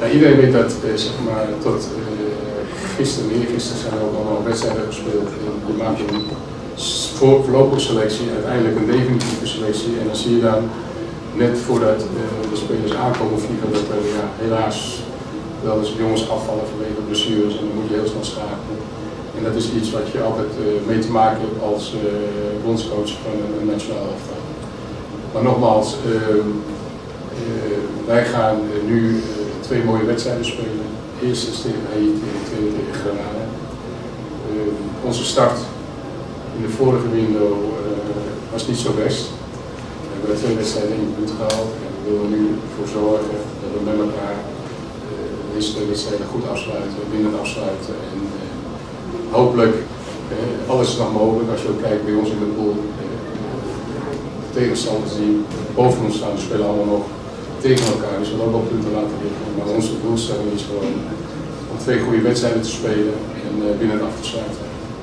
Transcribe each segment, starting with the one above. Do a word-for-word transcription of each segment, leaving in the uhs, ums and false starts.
Nou, iedereen weet dat uh, zeg maar, tot uh, gisteren, eergisteren zijn er ook allemaal wedstrijden gespeeld. En je maakt een voor voorlopige selectie, uiteindelijk een definitieve selectie. En dan zie je dan net voordat uh, de spelers aankomen vliegen dat er ja, helaas wel eens jongens afvallen vanwege blessures en dan moet je heel snel schakelen. En dat is iets wat je altijd uh, mee te maken hebt als uh, bondscoach van een nationale elftal. Maar nogmaals, uh, uh, wij gaan uh, nu uh, twee mooie wedstrijden spelen. De eerste is tegen Haiti en de tweede tegen Grenada. Uh, onze start in de vorige window uh, was niet zo best. We hebben twee wedstrijden één punt gehaald en we willen nu ervoor zorgen dat we met elkaar uh, deze twee wedstrijden goed afsluiten, winnend afsluiten. En, uh, hopelijk, uh, alles is nog mogelijk als je ook kijkt bij ons in de pool. Uh, de tegenstanders die boven ons staan, die spelen allemaal nog tegen elkaar, dus we zullen ook wel punten laten liggen. Maar onze doelstelling is gewoon om twee goede wedstrijden te spelen en uh, winnend af te sluiten.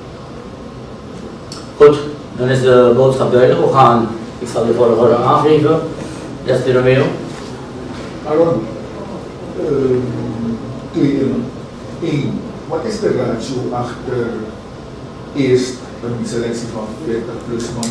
Goed, dan is de boodschap duidelijk. We gaan, ik zal de volgorde aangeven. Des Romeo. Aaron, uh, twee en één. Wat is de ratio achter eerst een selectie van veertig plus man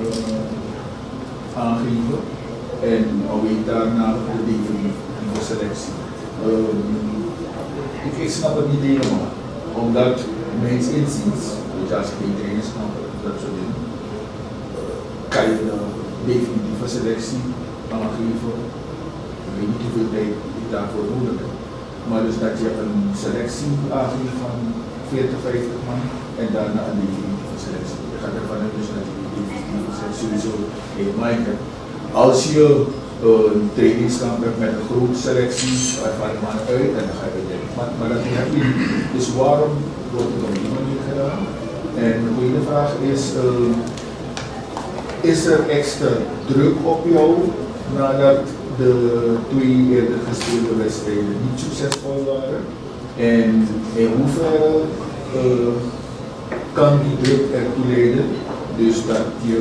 uh, aangeven en alweer daarna de definitieve selectie? Uh, ik, ik snap het niet helemaal, omdat mijns inziens, dus als ik geen trainers snap, dat soort dingen, kan je de definitieve selectie aangeven. Ik weet niet hoeveel tijd ik daarvoor nodig heb. Maar dus dat je een selectie aangeeft van veertig, vijftig man en daarna een definitieve selectie. Je gaat ervan uit dus dat je die definitieve selectie sowieso in mind hebt. Als je een trainingskamp hebt met een grote selectie, ervan je mannen uit en dan ga je bedenken. Maar, maar dat heb je niet. Dus waarom wordt het op die manier gedaan? En de tweede vraag is, uh, is er extra druk op jou nadat de twee eerder gespeelde wedstrijden niet succesvol waren? En in hoeverre uh, kan die druk ertoe leiden dus dat je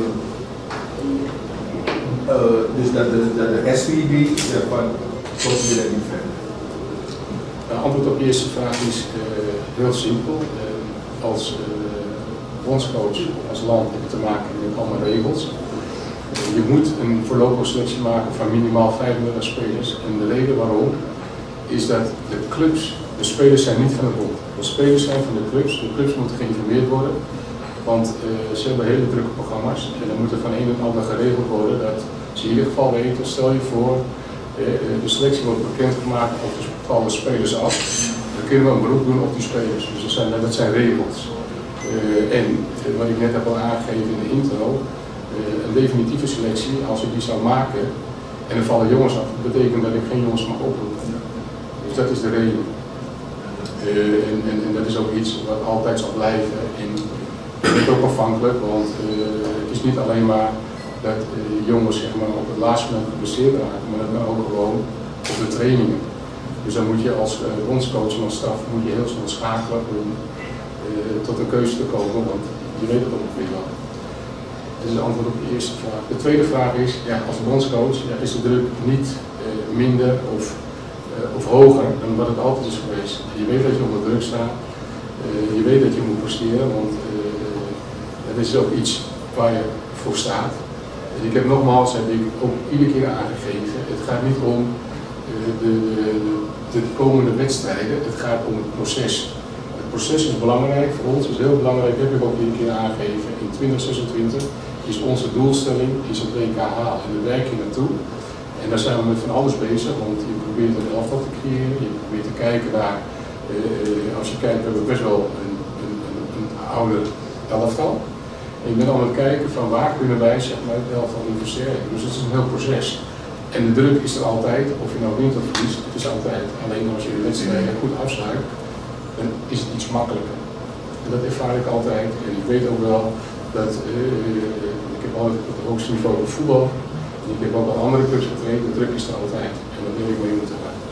uh, dus dat de, dat de S V B zegt van tot weer niet verder? Het antwoord op de eerste vraag is uh, heel simpel. Uh, als uh, bondscoach, als land heb je te maken met allemaal regels. Je moet een voorlopige selectie maken van minimaal vijfendertig spelers. En de reden waarom is dat de clubs, de spelers zijn niet van de bond. De spelers zijn van de clubs. De clubs moeten geïnformeerd worden. Want uh, ze hebben hele drukke programma's. En dan moet er van een en ander geregeld worden dat ze in ieder geval weten, stel je voor, uh, de selectie wordt bekendgemaakt of er vallen spelers af. Dan kunnen we een beroep doen op die spelers. Dus dat zijn, dat zijn regels. Uh, en uh, wat ik net heb al aangegeven in de intro. Uh, een definitieve selectie, als ik die zou maken en er vallen jongens af, dat betekent dat ik geen jongens mag oproepen. Dus dat is de reden. Uh, en, en, en dat is ook iets wat altijd zal blijven. En het is ook afhankelijk, want uh, het is niet alleen maar dat uh, jongens zeg maar, op het laatste moment geblesseerd raken, maar dat kan ook gewoon op de trainingen. Dus dan moet je als uh, bondscoach en als staf moet je heel snel schakelen om uh, tot een keuze te komen, want je weet het ook nog niet wel. Dat is het antwoord op de eerste vraag. De tweede vraag is, ja, als bondscoach ja, is de druk niet uh, minder of, uh, of hoger dan wat het altijd is geweest. Je weet dat je onder druk staat, uh, je weet dat je moet presteren, want uh, dat is ook iets waar je voor staat. En ik heb nogmaals, heb ik ook iedere keer aangegeven, het gaat niet om uh, de, de, de, de komende wedstrijden, het gaat om het proces. Het proces is belangrijk, voor ons is heel belangrijk, dat heb ik ook iedere keer aangegeven. In twintig zesentwintig is onze doelstelling is het W K halen en daar werk je naartoe. En daar zijn we met van alles bezig, want je probeert een elftal te creëren, je probeert te kijken naar, uh, als je kijkt, we hebben best wel een, een, een, een oude elftal. En je bent aan het kijken van waar kunnen wij zeg maar, het elftal in versterken. Dus het is een heel proces. En de druk is er altijd, of je nou wint of verliest, het is altijd. Alleen als je de wedstrijden goed afsluit, dan is het iets makkelijker. En dat ervaar ik altijd. En ik weet ook wel dat, uh, ik heb altijd op het hoogste niveau op voetbal, en ik heb ook al andere clubs getraind, de druk is er altijd. En dat wil ik mee moeten gaan.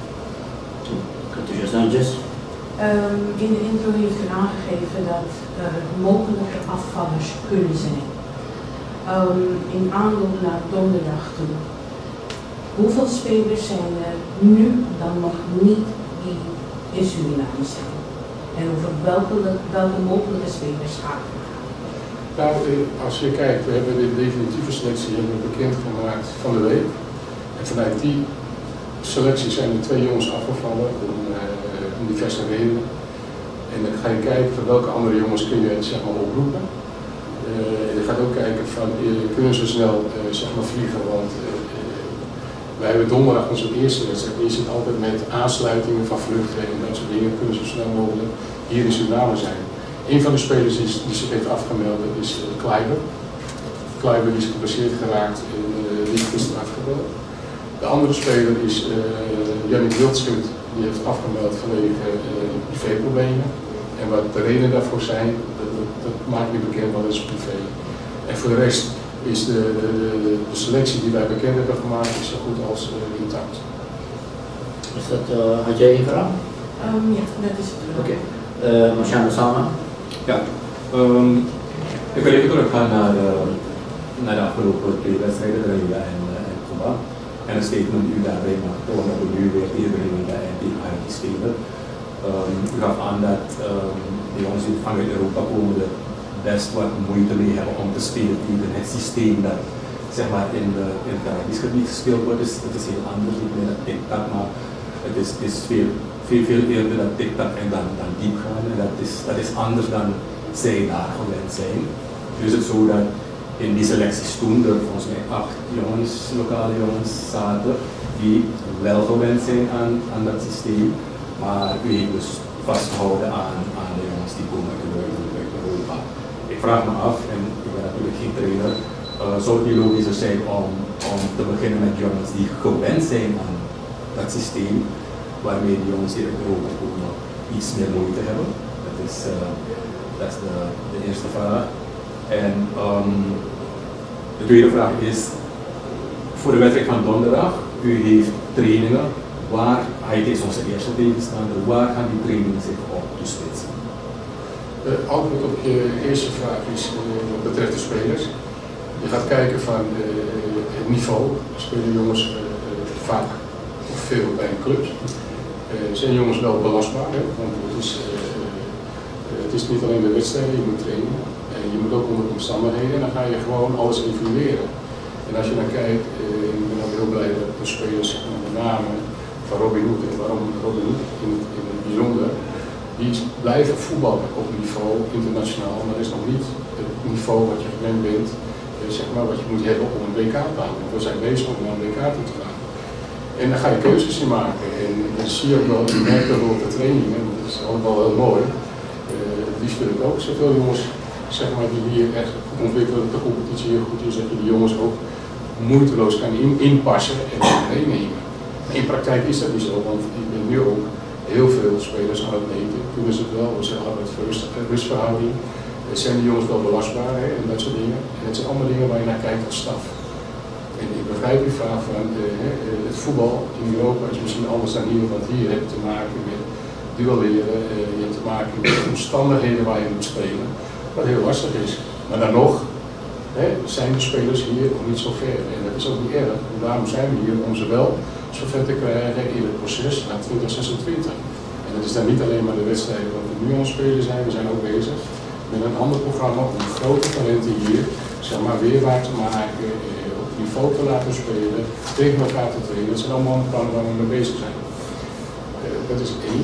Um, in de intro heeft u aangegeven dat er mogelijke afvallers kunnen zijn. Um, in aanloop naar donderdag toe. hoeveel spelers zijn er nu dan nog niet die in Suriname zijn? En over welke, welke mogelijke spelers gaat het? Nou, als je kijkt, we hebben de definitieve selectie bekendgemaakt van de week. En vanuit die selectie zijn er twee jongens afgevallen om, uh, om diverse redenen. En dan ga je kijken van welke andere jongens kun je zeg maar, oproepen. Uh, je gaat ook kijken van uh, kunnen ze snel uh, zeg maar, vliegen, want uh, wij hebben donderdag onze eerste wedstrijd. Je zit altijd met aansluitingen van vluchten en dat soort dingen. Kunnen ze zo snel mogelijk hier in Suriname zijn. Een van de spelers die, die zich heeft afgemeld is uh, Kleiber. Kleiber die is geblesseerd geraakt en uh, die is gisteren afgebeld. De andere speler is uh, Jannik Wildschut, die heeft afgemeld vanwege uh, privéproblemen. En wat de redenen daarvoor zijn, dat, dat, dat maakt niet bekend, want dat is privé. En voor de rest is de, de, de, de selectie die wij bekend hebben gemaakt, is zo goed als uh, intact. Is dat, uh, had jij één vraag? Um, ja, dat is het. Oké. Okay. Uh, Marciano Sama? Ja, um, ik wil even teruggaan naar, uh, naar de afgelopen twee wedstrijden, Renilla en, uh, en Cuba. En een statement die u daarbij maakt, omdat we nu weer tegen Renilla en tegen Haiti spelen. Um, u gaf aan dat um, de jongens die vanuit Europa komen er best wat moeite mee hebben om te spelen tegen het systeem dat zeg maar, in, de, in het Caribisch gebied gespeeld wordt. Dus het is heel anders, niet meer dat tic-tac, maar het is, het is veel, veel, veel eerder dat tic-tac en dan, dan diep gaan. En dat is, dat is anders dan zij daar gewend zijn. Nu is het zo dat in die selecties toen er volgens mij acht jongens, lokale jongens zaten, die wel gewend zijn aan, aan dat systeem. Maar u heeft dus vastgehouden aan, aan de jongens die komen uit Europa. Ik vraag me af, en ik ben natuurlijk geen trainer, uh, zou het niet logischer zijn om, om te beginnen met jongens die gewend zijn aan dat systeem, waarmee de jongens die uit Europa komen iets meer moeite hebben? Dat is, uh, dat is de, de eerste vraag. En um, de tweede vraag is, voor de wedstrijd van donderdag, u heeft trainingen. Waar, hij is onze eerste tegenstander, waar gaan die trainingen zich op toespitsen? Het uh, antwoord op je eerste vraag is uh, wat betreft de spelers. Je gaat kijken van uh, het niveau. Spelen jongens uh, vaak of veel bij een club. Uh, zijn jongens wel belastbaar, hè? Want het is, uh, uh, het is niet alleen de wedstrijden, je moet trainen. En je moet ook onder omstandigheden en dan ga je gewoon alles evalueren. En als je dan kijkt, uh, ik ben ook heel blij dat de spelers met name van Robin Hood en waarom Robin Hood in, in het bijzonder, die blijven voetballen op niveau internationaal, maar dat is nog niet het niveau wat je gewend bent, eh, zeg maar wat je moet hebben om een W K te halen. We zijn bezig om naar een W K toe te gaan. En dan ga je keuzes in maken en dat zie je ook wel, je merkt dat wel op de trainingen, dat is allemaal heel mooi. Uh, die speel ik ook zoveel jongens, zeg maar, die hier echt goed ontwikkelen, de competitie heel goed is, dat je die jongens ook moeiteloos kan in, inpassen en meenemen. In praktijk is dat niet zo, want ik ben nu ook heel veel spelers aan het meten. Kunnen ze het wel, we zeggen altijd rust, rustverhouding. Zijn die jongens wel belastbaar hè, en dat soort dingen. En het zijn allemaal dingen waar je naar kijkt als staf. En ik begrijp die vraag van uh, het voetbal in Europa is misschien anders dan hier, want hier heb je te maken met duelleren, uh, je hebt te maken met omstandigheden waar je moet spelen, wat heel lastig is. Maar dan nog hè, zijn de spelers hier nog niet zo ver. En dat is ook niet erg. En daarom zijn we hier om ze wel zover te krijgen in het proces naar twintig zesentwintig. En dat is dan niet alleen maar de wedstrijden wat we nu aan het spelen zijn, we zijn ook bezig met een ander programma om grote talenten hier zeg maar, weerbaar te maken, eh, op niveau te laten spelen, tegen elkaar te trainen. Dat zijn allemaal plannen waar we mee bezig zijn. Uh, dat is één.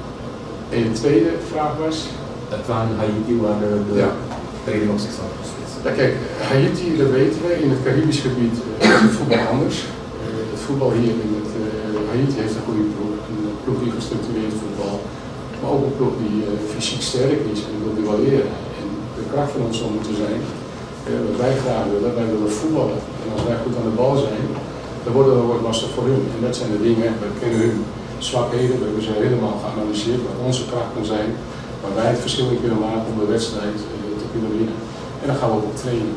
En de tweede vraag was? Dat waren Haiti waar de, de ja. training op zichzelf gespeeld. Ja, kijk, Haiti, dat weten we, in het Caribisch gebied uh, is het voetbal anders. Uh, het voetbal hier in het uh, Haiti heeft een goede ploeg, een ploeg die gestructureerd voetbal, maar ook een ploeg die uh, fysiek sterk is en wil duelleren. En de kracht van ons zal moeten zijn, uh, wat wij graag willen, wij willen voetballen. En als wij goed aan de bal zijn, dan wordt het wordt lastig voor hun. En dat zijn de dingen, we kennen hun zwakheden, we hebben ze helemaal geanalyseerd wat onze krachten zijn, waar wij het verschil in kunnen maken om de wedstrijd uh, te kunnen winnen. En dan gaan we ook op trainen.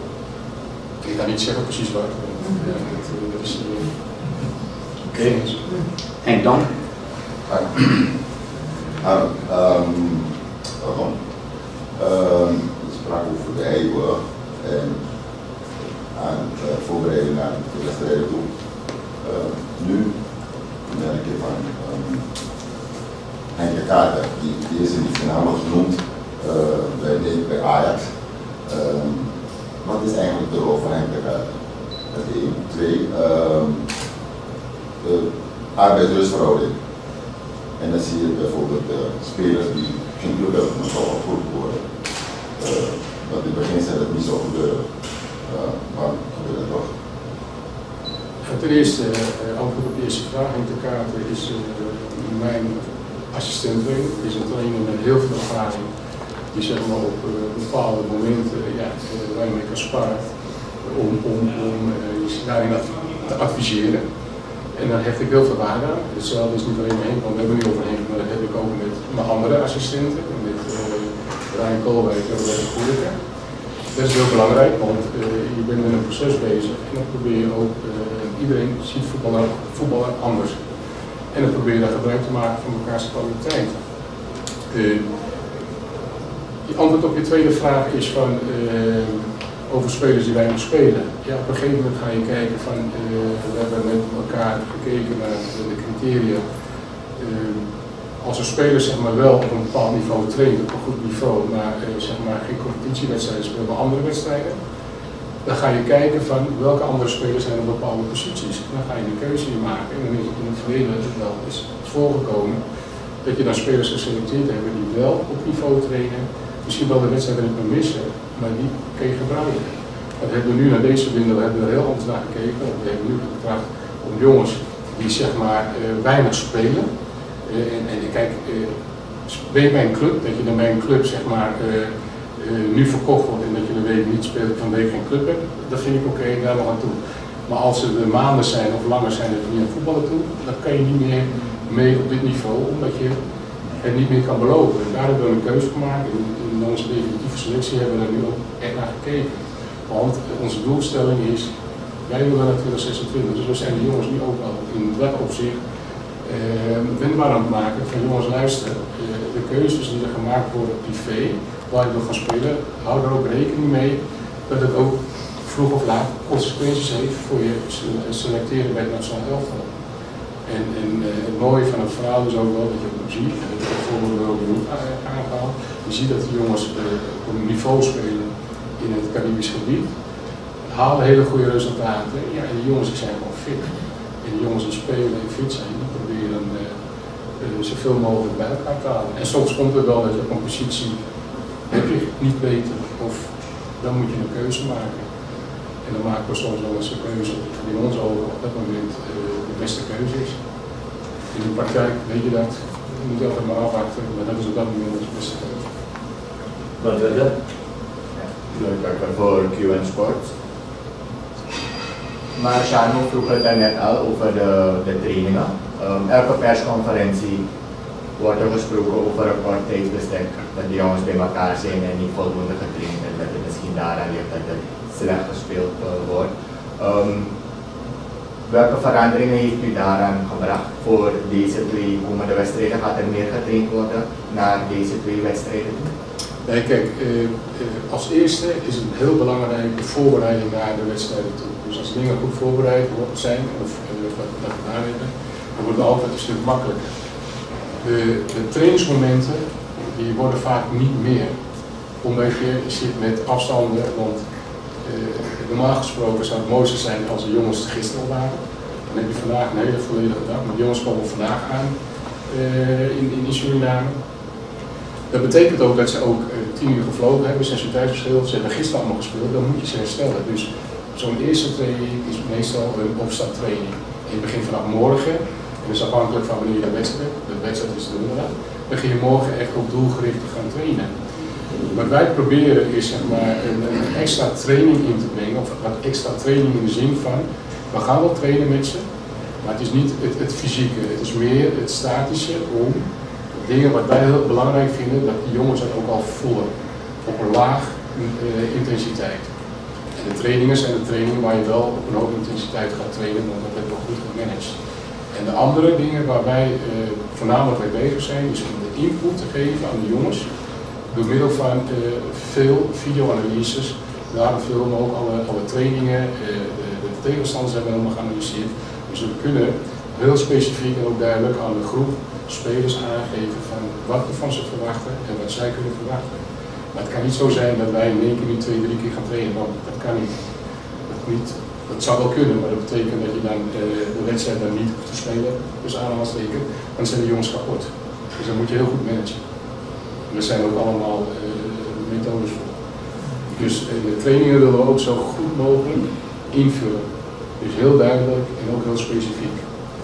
Ik ga niet zeggen precies waar. Ja, dat, dat is. Uh, Oké. Okay. Henk, dank. Ah, um, waarom? Um, we spraken over de Eiburg en aan de voorbereiding naar de wedstrijden toe. Uh, nu merk je van um, Henk de Kaarten, die, die is in die finale genoemd uh, bij, bij Ajax. Um, wat is eigenlijk de rol van Henk de Kaarten? Dat is één. Twee, um, de arbeidsrustverhouding. En dan zie je bijvoorbeeld uh, spelers die geen club hebben, maar toch opgeroepen worden. Uh, dat in het begin zei dat niet zo gebeuren. Uh, maar gebeurt dat toch? Ten eerste, uh, antwoord op de eerste vraag. Henk de Kaarten is uh, mijn assistent trainer. Is een trainer met heel veel ervaring. Die zeg maar op uh, bepaalde momenten uh, ja, uh, waar je mee kan sparen. Om, om, om uh, daarin te adviseren. En daar hecht ik heel veel waarde aan. Hetzelfde is niet alleen maar Henk, want we hebben nu over Henk, maar dat heb ik ook met mijn andere assistenten. Met uh, Ryan Koolwijk en Roberto Goedeke. Dat is heel belangrijk, want uh, je bent met een proces bezig en dan probeer je ook, uh, iedereen ziet voetballen, voetballen anders. En dan probeer je daar gebruik te maken van elkaars kwaliteit. Uh, die antwoord op je tweede vraag is van, uh, over spelers die weinig spelen. Ja, op een gegeven moment ga je kijken van, uh, we hebben met elkaar gekeken naar de criteria. Uh, als een speler zeg maar, wel op een bepaald niveau traint, op een goed niveau, maar uh, zeg maar, geen competitiewedstrijden speelt, maar andere wedstrijden, dan ga je kijken van welke andere spelers zijn op bepaalde posities. En dan ga je een keuze in maken. En dan is het in het verleden wel eens voorgekomen dat je dan spelers geselecteerd hebt die wel op niveau trainen, misschien wel de wedstrijden niet meer missen, maar die kun je gebruiken. Dat hebben we nu naar deze winter hebben we er heel anders naar gekeken. We hebben nu getracht om jongens die zeg maar uh, weinig spelen. Uh, en, en kijk, uh, ben je bij een club, dat je dan bij een club zeg maar uh, uh, nu verkocht wordt en dat je een week niet speelt of een week geen club hebt, dat vind ik oké, okay, daar nog aan toe. Maar als er de maanden zijn of langer zijn dat je niet aan voetballen toe, dan kan je niet meer mee op dit niveau, omdat je het niet meer kan beloven. En daar hebben we een keuze gemaakt. In, in onze definitieve selectie hebben we daar nu ook echt naar gekeken. Want onze doelstelling is, wij willen naar twintig zesentwintig, dus we zijn de jongens nu ook al in dat opzicht uh, wendbaar aan het maken van jongens luisteren. Uh, de keuzes die er gemaakt worden privé, waar je wil gaan spelen, hou er ook rekening mee dat het ook vroeg of laat consequenties heeft voor je selecteren bij het nationaal elftal. En, en uh, het mooie van het verhaal is ook wel dat je ook ziet, en dat heb ik ook genoeg aangehaald, je ziet dat de jongens uh, op een niveau spelen in het Caribisch gebied, halen hele goede resultaten. Ja, en die jongens die zijn gewoon fit. En die jongens die spelen en fit zijn, die proberen uh, uh, zoveel mogelijk bij elkaar te halen. En soms komt het wel dat je op een positie heb je niet beter, of dan moet je een keuze maken. En dan maken we soms wel eens een keuze die in ons ogen op dat moment uh, de beste keuze is. In de praktijk weet je dat, je moet altijd maar afwachten, maar dat is op dat moment de beste keuze. Wat wil je? Ja, voor Q en Sports. Maar Shano vroeg het daarnet al over de, de trainingen. Um, elke persconferentie wordt er gesproken over een kort tijdsbestek, dat de jongens bij elkaar zijn en niet voldoende getraind en dat het misschien daaraan ligt dat het slecht gespeeld uh, wordt. Um, welke veranderingen heeft u daaraan gebracht voor deze twee komende wedstrijden? Gaat er meer getraind worden naar deze twee wedstrijden toe? Nee, kijk, uh, uh, als eerste is het heel belangrijk de voorbereiding naar de wedstrijden toe. Dus als dingen goed voorbereid zijn, of uh, wat we gedaan hebben, dan wordt het altijd een stuk makkelijker. De, de trainingsmomenten die worden vaak niet meer, omdat je zit met afstanden, want uh, normaal gesproken zou het mooiste zijn als de jongens gisteren al waren. Dan heb je vandaag een hele volledige dag, maar de jongens komen vandaag aan uh, in, in Suriname. Dat betekent ook dat ze ook uh, tien uur gevlogen hebben, zes uur tijdsverschil, ze hebben gisteren allemaal gespeeld, dan moet je ze herstellen. Dus zo'n eerste training is meestal een opstarttraining. In het begin vanaf morgen, en dat is afhankelijk van wanneer je de wedstrijd hebt, de wedstrijd is de donderdag, dan begin je morgen echt op doelgericht te gaan trainen. Wat wij proberen is zeg maar, een, een extra training in te brengen, of wat extra training in de zin van, we gaan wel trainen met ze, maar het is niet het, het fysieke, het is meer het statische om dingen wat wij heel belangrijk vinden, dat die jongens dat ook al voelen, op een laag uh, intensiteit. En de trainingen zijn de trainingen waar je wel op een hoge intensiteit gaat trainen, want dat hebben we goed gemanaged. En de andere dingen waar wij uh, voornamelijk mee bezig zijn, is om de input te geven aan de jongens, door middel van uh, veel video-analyses. Daarom filmen we ook alle, alle trainingen, uh, de, de tegenstanders hebben we helemaal geanalyseerd. Dus we kunnen heel specifiek en ook duidelijk aan de groep spelers aangeven van wat we van ze verwachten en wat zij kunnen verwachten. Maar het kan niet zo zijn dat wij in één keer niet twee, drie keer gaan trainen, want dat kan niet. Dat, niet, dat zou wel kunnen, maar dat betekent dat je dan uh, de wedstrijd dan niet hoeft te spelen, dus aanhalingstekens, dan zijn de jongens kapot. Dus dan moet je heel goed managen. En er zijn ook allemaal uh, methodes voor. Dus uh, de trainingen willen we ook zo goed mogelijk invullen. Dus heel duidelijk en ook heel specifiek.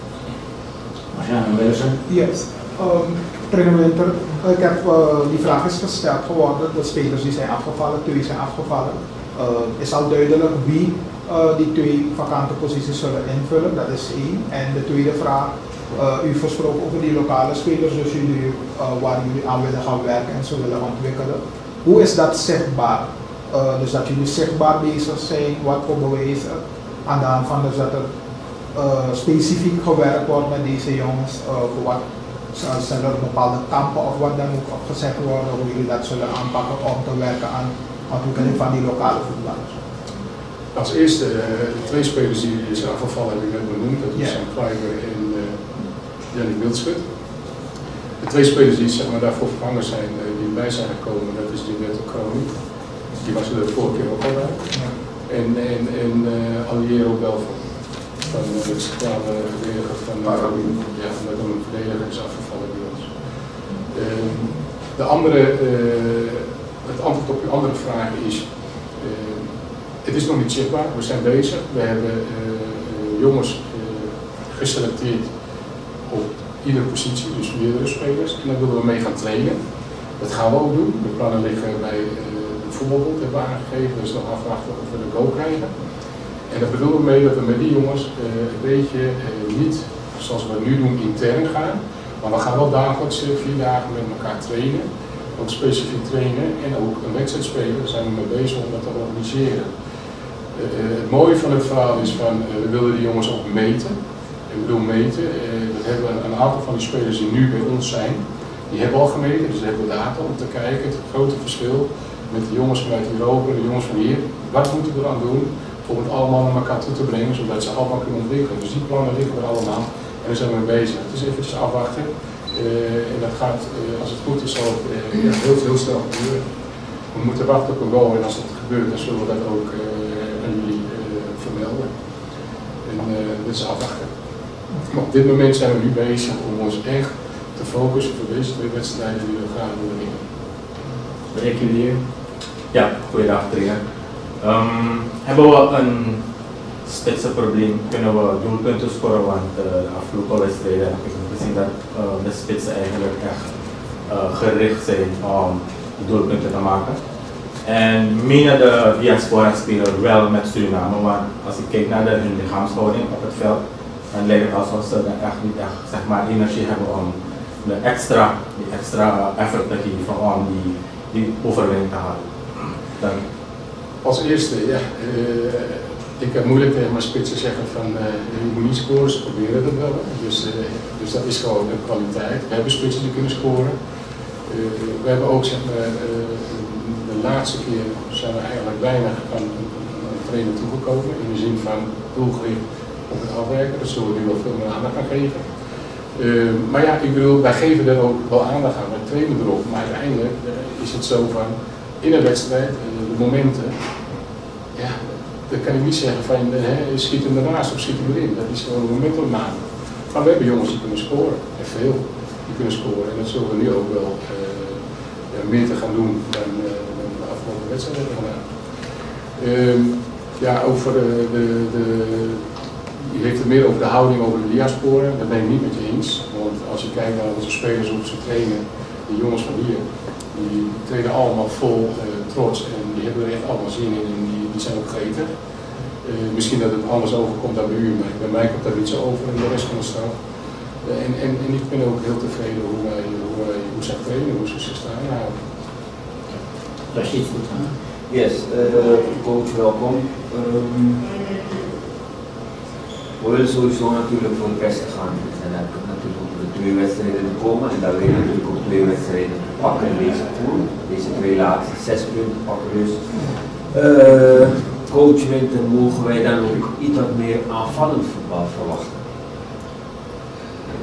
Marciano Wilson? Yes. Um, Trainer Winter, ik heb uh, die vraag is gesteld geworden, de spelers die zijn afgevallen, twee zijn afgevallen. Uh, is al duidelijk wie uh, die twee vakante posities zullen invullen, dat is één. En de tweede vraag, uh, u versproken over die lokale spelers, dus jullie, uh, waar jullie aan willen gaan werken en zo willen ontwikkelen. Hoe is dat zichtbaar? Uh, dus dat jullie zichtbaar bezig zijn, wat voor bewijzen aan de hand van dus dat er uh, specifiek gewerkt wordt met deze jongens, uh, voor wat zijn er bepaalde kampen of wat dan ook opgezet worden, hoe jullie dat zullen aanpakken om te werken aan de ontwikkeling van die lokale voetballers? Als eerste, uh, de twee spelers die zijn afgevallen heb ik net benoemd, dat is Sam yeah. Kleiber en uh, Jannik Wildschut. De twee spelers die zeg maar, daarvoor vervangen zijn, uh, die bij zijn gekomen, dat is Gilberto Kroning, die was er de vorige keer ook al bij, yeah. en, en, en uh, Aliero Belfort. Van de centrale verdediger van uh, ja, met een verdediger is afgevallen bij ons. Uh, de andere, uh, het antwoord op uw andere vraag is, uh, het is nog niet zichtbaar, we zijn bezig. We hebben uh, uh, jongens uh, geselecteerd op iedere positie, dus meerdere spelers. En daar willen we mee gaan trainen. Dat gaan we ook doen. De plannen liggen bij uh, de voetbalbond, hebben we aangegeven, dus nog afwachten of we de go krijgen. En daar bedoelen we mee dat we met die jongens uh, een beetje uh, niet zoals we nu doen intern gaan, maar we gaan wel dagelijks uh, vier dagen met elkaar trainen, ook specifiek trainen en ook een wedstrijd spelen. Daar zijn we mee bezig om dat te organiseren. Uh, uh, het mooie van het verhaal is van uh, we willen die jongens ook meten. Ik bedoel meten, uh, dat hebben we een aantal van die spelers die nu bij ons zijn, die hebben al gemeten, dus hebben we data om te kijken het grote verschil met de jongens vanuit Europa en de jongens van hier. Wat moeten we dan doen om het allemaal naar elkaar toe te brengen, zodat ze allemaal kunnen ontwikkelen. Dus die plannen liggen er allemaal en daar zijn we mee bezig. Het is eventjes afwachten uh, en dat gaat, uh, als het goed is, zal het uh, ja, heel, heel snel gebeuren. We moeten wachten op een goal en als dat gebeurt, dan zullen we dat ook uh, aan jullie uh, vermelden. En uh, dit is afwachten. Maar op dit moment zijn we nu bezig om ons echt te focussen op deze twee wedstrijden die we gaan winnen. Spreek jullie? Ja, goeiedag trainer. Um, hebben we een spitsenprobleem? Kunnen we doelpunten scoren? Want uh, de afgelopen wedstrijden heb ik gezien dat uh, de spitsen eigenlijk echt uh, gericht zijn om doelpunten te maken. En menen de diaspora spelen wel met Suriname, want als ik kijk naar de, hun lichaamshouding op het veld, dan lijkt het alsof ze echt niet echt, zeg maar, energie hebben om de extra, die extra effort te geven om die, die overwinning te halen. Dan, Als eerste, ja, uh, ik heb moeilijk tegen mijn spitsen zeggen van uh, je moet niet scoren, ze proberen het wel. Dus, uh, dus dat is gewoon een kwaliteit. We hebben spitsen die kunnen scoren. Uh, we hebben ook, zeg maar, uh, de laatste keer zijn we eigenlijk weinig aan een trainer toegekomen. In de zin van doelgericht op het afwerken. Dat zullen we nu wel veel meer aandacht aan geven. Uh, maar ja, ik bedoel, wij geven er ook wel aandacht aan. Wij trainen erop. Maar uiteindelijk uh, is het zo van in een wedstrijd, de momenten, ja, dan kan ik niet zeggen van he, schiet hem ernaast of schiet hem erin. Dat is gewoon een momentopname. Maar we hebben jongens die kunnen scoren, en veel die kunnen scoren. En dat zullen we nu ook wel uh, ja, meer te gaan doen dan, uh, dan de afgelopen wedstrijden hebben gedaan. Uh, ja, over de, de, de, je heeft het meer over de houding over de diaspora. Dat ben ik niet met je eens. Want als je kijkt naar onze spelers, hoe ze trainen, die jongens van hier, die trainen allemaal vol uh, trots en die hebben er echt allemaal zin in en die, die zijn ook gretig. Uh, misschien dat het anders overkomt dan bij u, maar bij mij komt dat niet zo over en de rest van de stad. Uh, en, en, en ik ben ook heel tevreden hoe wij, hoe wij hoe zij trainen, hoe ze zich staan houden. Rashid goed aan. Yes, uh, coach, welkom. Um, we willen sowieso natuurlijk voor het beste gaan. We zijn natuurlijk op de twee wedstrijden gekomen en daar willen we natuurlijk ook twee wedstrijden pakken in deze pool. Deze twee laatste zes punten pakken dus. Uh, coach Winter, mogen wij dan ook iets wat meer aanvallend voetbal verwachten?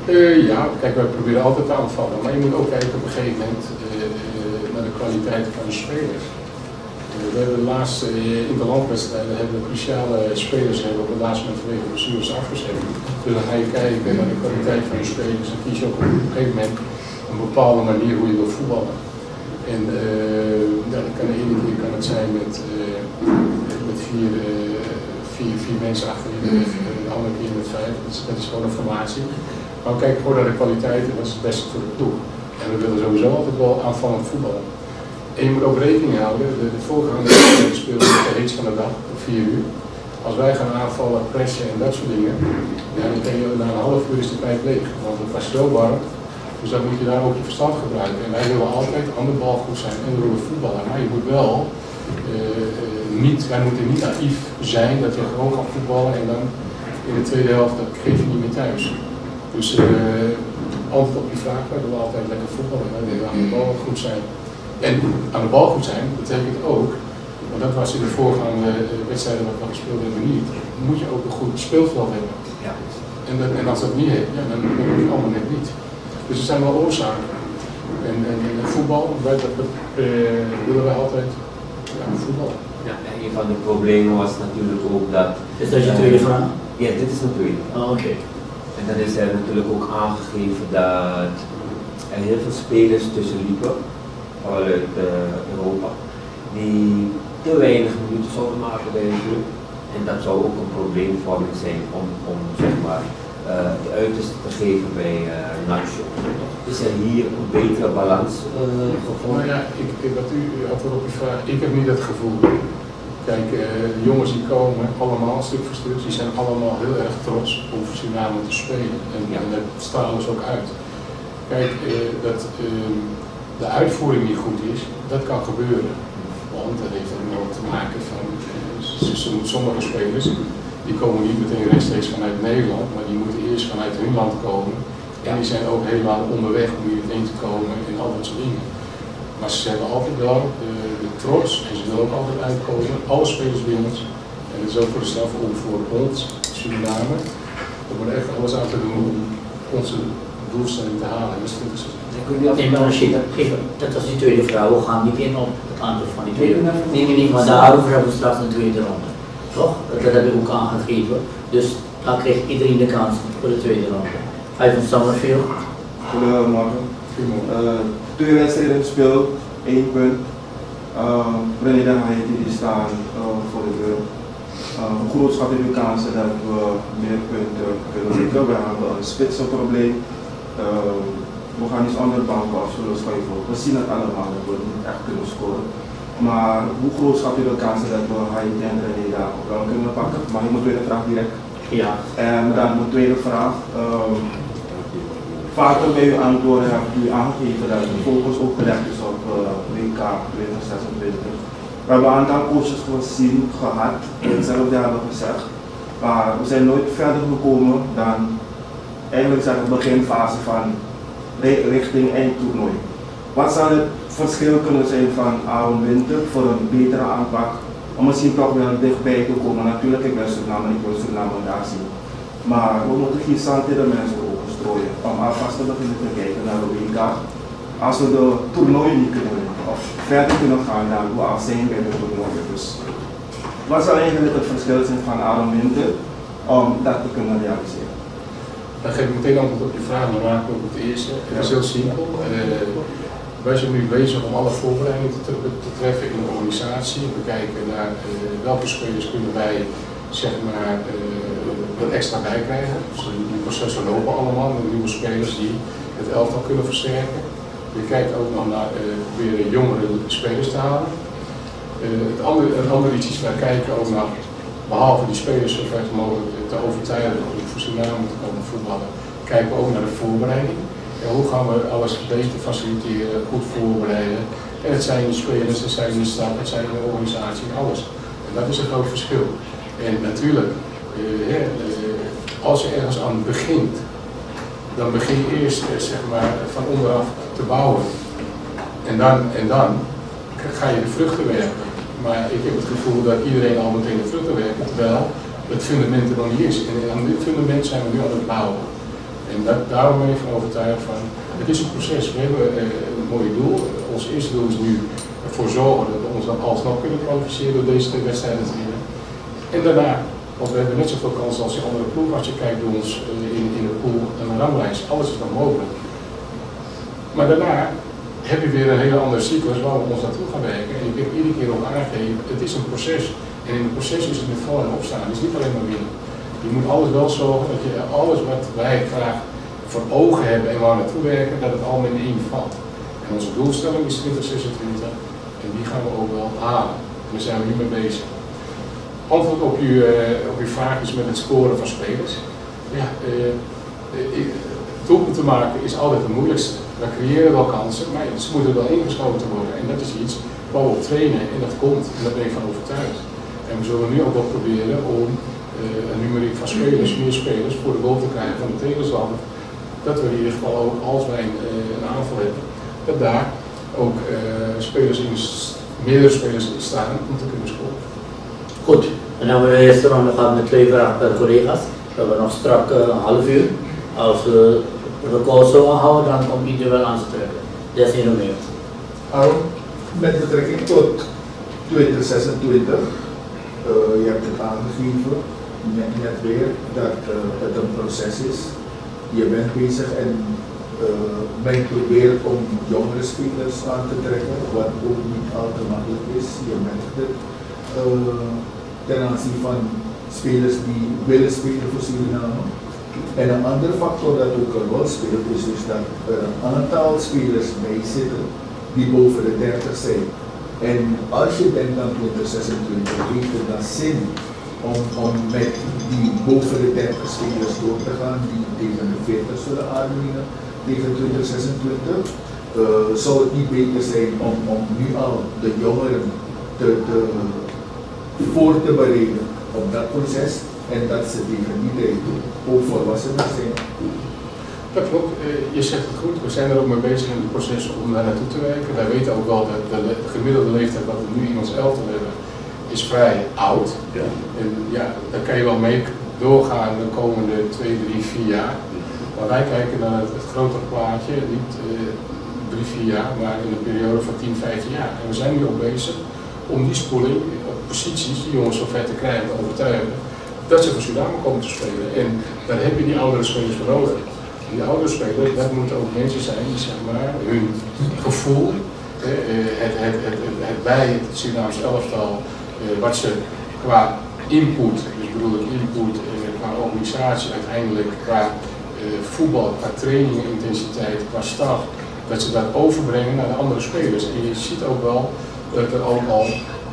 Uh, ja, kijk, wij proberen altijd te aanvallen, maar je moet ook kijken op een gegeven moment uh, uh, naar de kwaliteit van de spelers. Uh, we hebben de laatste uh, in de landwedstrijden hebben we cruciale spelers hebben op het laatste moment vanwege blessures afgezet. Dus dan ga je kijken naar de kwaliteit van de spelers en kies je ook op een gegeven moment een bepaalde manier hoe je wil voetballen. En uh, ja, dat kan de ene keer kan het zijn met, uh, met vier, uh, vier, vier mensen achterin, de andere keer met vijf. Dat is, dat is gewoon een formatie. Maar kijk gewoon naar de kwaliteit en dat is het beste voor de ploeg. En we willen sowieso altijd wel aanvallend voetballen. En je moet ook rekening houden, de, de voorgaande wedstrijd speelde de heetst van de dag, om vier uur. Als wij gaan aanvallen, pressen en dat soort dingen, ja, dan ben je na een half uur is de pijp leeg. Want het was zo warm, dus dan moet je daar ook je verstand gebruiken. En wij willen altijd aan de bal goed zijn en we willen voetballen. Maar je moet wel, uh, niet, wij moeten niet naïef zijn dat je gewoon kan voetballen en dan in de tweede helft, dat geef je niet meer thuis. Dus uh, antwoord op die vraag, wij willen altijd lekker voetballen, wij willen aan de bal goed zijn. En aan de bal goed zijn betekent ook, want dat was in de voorgaande wedstrijden wat we gespeeld hebben niet, moet je ook een goed speelveld hebben. Ja. En, dat, en als dat niet hebt, ja, dan, dan moet je allemaal net niet. Dus er zijn wel oorzaken. En, en, en voetbal, wij, dat, dat uh, willen wij altijd ja, voetballen. Ja, en een van de problemen was natuurlijk ook dat... Is dat je tweede vraag? Ja, dit is een tweede. Oh, oké. Okay. En dan is er natuurlijk ook aangegeven dat er heel veel spelers tussen liepen, vooral uit uh, Europa, die te weinig minuten zouden maken bij een club. En dat zou ook een probleemvorming zijn om, om zeg maar, uh, de uiterste te geven bij uh, Nacho. Is er hier een betere balans uh, gevonden? Nou ja, ik, wat u antwoord op uw vraag, ik heb niet dat gevoel. Kijk, uh, de jongens die komen allemaal stuk voor stuk, die zijn allemaal heel erg trots om Suriname te spelen. En, ja. en dat stralen ze ook uit. Kijk, uh, dat uh, de uitvoering niet goed is, dat kan gebeuren. Want dat heeft ook te maken van, uh, sommige spelers, die komen niet meteen rechtstreeks vanuit Nederland, maar die moeten eerst vanuit hun land komen. En die zijn ook helemaal onderweg om hierheen te komen en al dat soort dingen. Maar ze hebben altijd wel de, de trots en ze willen ook altijd uitkomen, alle spelers bij ons. En het is ook voor de straf om voor ons, Suriname, we moeten echt alles aan te doen om onze doelstelling te halen. Dus dat is het. Nee, maar Rashid, dat was die tweede vraag. We gaan niet in op het antwoord van die tweede. Nee, nee, nee, maar daarover hebben we straks een tweede ronde. Toch? Dat heb ik ook aangegeven. Dus dan krijgt iedereen de kans voor de tweede ronde. Ivan Summerfield. Goedemorgen. Uh, twee wedstrijden gespeeld, één punt. Uh, René de Haiti die staan uh, voor de deur. Uh, hoe groot schat u de kansen dat we meer punten kunnen zetten? We hebben een spitsenprobleem. Uh, we gaan iets onder de bank af zullen schuiven. We zien het allemaal dat we niet echt kunnen scoren. Maar hoe groot schat u de kansen dat we Haiti en René daar wel kunnen pakken? Mag ik mijn tweede vraag direct? Ja. En dan mijn tweede vraag. Uh, Vaker bij uw antwoorden hebt u aangegeven dat de focus ook gelegd is op uh, W K twintig zesentwintig. We hebben een aantal coaches gezien, gehad, die hetzelfde hebben gezegd. Maar we zijn nooit verder gekomen dan eigenlijk zeg de beginfase van richting eindtoernooi. Wat zou het verschil kunnen zijn van Aaron Winter voor een betere aanpak? Om misschien toch wel dichtbij te komen. Natuurlijk, ik ben Suriname, ik wil Suriname daar zien. Maar we moeten geen zand in de mensen ogen strooien om alvast te beginnen te kijken naar de W K. Als we de toernooi niet kunnen winnen of verder kunnen gaan dan hoe al zijn bij de toernooi. Dus wat zou eigenlijk het verschil zijn van Aaron Winter om dat te kunnen realiseren? Dan geef ik meteen antwoord op je vraag, maar maak ik ook op het eerste. Het is heel simpel. Uh, wij zijn nu bezig om alle voorbereidingen te, te treffen in de organisatie. We kijken naar uh, welke spelers kunnen wij zeg maar uh, er extra bij krijgen. Dus die processen lopen allemaal met nieuwe spelers die het elftal kunnen versterken. Je kijkt ook nog naar uh, proberen jongere spelers te halen. Uh, het andere, het andere iets is, wij kijken ook naar, behalve die spelers zo ver mogelijk te overtuigen om voor Suriname te komen voetballen, kijken we ook naar de voorbereiding. Ja, hoe gaan we alles beter faciliteren, goed voorbereiden. En het zijn de spelers, het zijn de staf, het zijn de organisatie, alles. En dat is een groot verschil. En natuurlijk, uh, uh, als je ergens aan begint, dan begin je eerst uh, zeg maar, van onderaf te bouwen. En dan, en dan ga je de vruchten werken. Maar ik heb het gevoel dat iedereen al meteen de vruchten werkt, terwijl het fundament er nog niet is. En aan dit fundament zijn we nu aan het bouwen. En dat, daarom ben ik van overtuigd van, het is een proces. We hebben uh, een mooi doel. Ons eerste doel is nu ervoor zorgen dat we ons dan alsnog kunnen kwalificeren door deze twee wedstrijden te winnen. En daarna, want we hebben net zoveel kans als die andere ploeg, als je kijkt bij ons uh, in, in de pool en de ranglijst, alles is dan mogelijk. Maar daarna heb je weer een hele andere cyclus waar we ons naartoe gaan werken. En ik heb iedere keer ook aangegeven, het is een proces. En in het proces is het met vallen en opstaan, het is niet alleen maar winnen. Je moet alles wel zorgen dat je alles wat wij graag voor ogen hebben en waar we naartoe werken, dat het allemaal in één valt. En onze doelstelling is twintig zesentwintig en die gaan we ook wel halen. En daar zijn we nu mee bezig. Antwoord op uw, uh, op uw vraag is met het scoren van spelers. Ja, uh, uh, doelpunten maken is altijd het moeilijkste. We creëren wel kansen, maar ze moeten wel ingeschoten worden. En dat is iets waar we op trainen en dat komt. En daar ben ik van overtuigd. En we zullen nu ook wel proberen om uh, een numeriek van spelers, meer spelers, voor de goal te krijgen van de tegenstander. Dat we in ieder geval ook, als wij een, uh, een aanval hebben, dat daar ook uh, spelers in, meerdere spelers in staan om te kunnen scoren. Goed, en dan hebben we de eerste ronde gehad met twee vragen per collega's. We hebben nog strak uh, een half uur. Als we het record zo houden, dan komt iedereen wel aan te trekken. Dat is niet nog meer. Aaron, met betrekking tot twintig zesentwintig, uh, je hebt het aangegeven, net, net weer, dat uh, het een proces is. Je bent bezig en uh, men probeert om jongere spelers aan te trekken, wat ook niet al te makkelijk is. Je merkt het uh, ten aanzien van spelers die willen spelen voor Suriname. En een andere factor dat ook een rol speelt is dus dat er een aantal spelers mee zitten die boven de dertig zijn. En als je denkt aan twintig zesentwintig, heeft het dan zin om, om met die boven de dertig spelers door te gaan die tegen de veertig zullen aandienen tegen twintig zesentwintig. Uh, zou het niet beter zijn om, om nu al de jongeren te, te, voor te bereiden op dat proces en dat ze tegen die tijd ook volwassenen zijn? Dat klopt, je zegt het goed. We zijn er ook mee bezig in het proces om daar naartoe te werken. Wij weten ook wel dat de gemiddelde leeftijd wat we nu in ons elftal hebben, is vrij oud. Ja. En ja, daar kan je wel mee doorgaan de komende twee, drie, vier jaar. Maar wij kijken naar het, het grotere plaatje, niet uh, drie, vier jaar, maar in een periode van tien, vijftien jaar. En we zijn nu ook bezig om die spoeling op posities, die jongens zover te krijgen, te overtuigen, dat ze voor Suriname komen te spelen. En daar heb je die oudere spelers voor nodig. Die oudere spelers, dat moeten ook mensen zijn die zeg maar hun gevoel, eh, het, het, het, het, het bij het Surinaamse elftal, eh, wat ze qua input, dus bedoel ik input eh, qua organisatie uiteindelijk, qua eh, voetbal, qua training, intensiteit, qua staf, dat ze dat overbrengen naar de andere spelers. En je ziet ook wel dat er ook al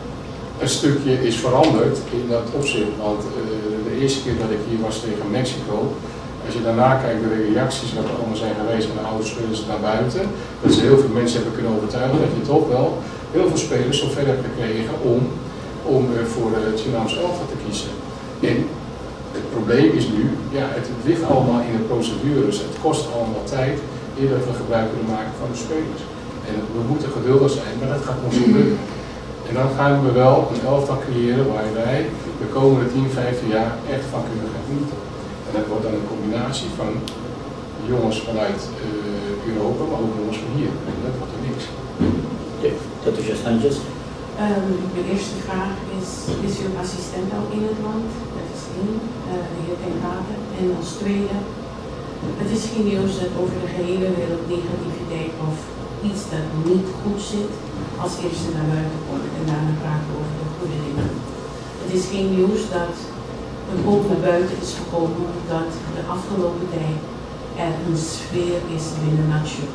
een stukje is veranderd in dat opzicht, want uh, de eerste keer dat ik hier was tegen Mexico, als je daarna kijkt naar de reacties wat er allemaal zijn geweest van de oude spelers naar buiten, dat ze heel veel mensen hebben kunnen overtuigen dat je toch wel heel veel spelers zo ver hebt gekregen om, om uh, voor het Surinaamse elftal te kiezen. En het probleem is nu, ja, het ligt allemaal in de procedures, het kost allemaal tijd eer dat we gebruik kunnen maken van de spelers. En we moeten geduldig zijn, maar dat gaat ons niet lukken. En dan gaan we wel een elftal creëren waar wij de komende tien, vijftien jaar echt van kunnen gaan genieten. En dat wordt dan een combinatie van jongens vanuit uh, Europa, maar ook jongens van hier. En dat wordt er niks. Ja, dat is je standjes. Um, de eerste vraag is, is uw assistent al in het land? Dat is één, uh, de heer Ten Katen. En als tweede, het is geen nieuws dat over de gehele wereld negativiteit of iets dat niet goed zit, als eerste naar buiten komt en daarna praten we over de goede dingen. Het is geen nieuws dat een hoop naar buiten is gekomen dat de afgelopen tijd er een sfeer is binnen Nacho.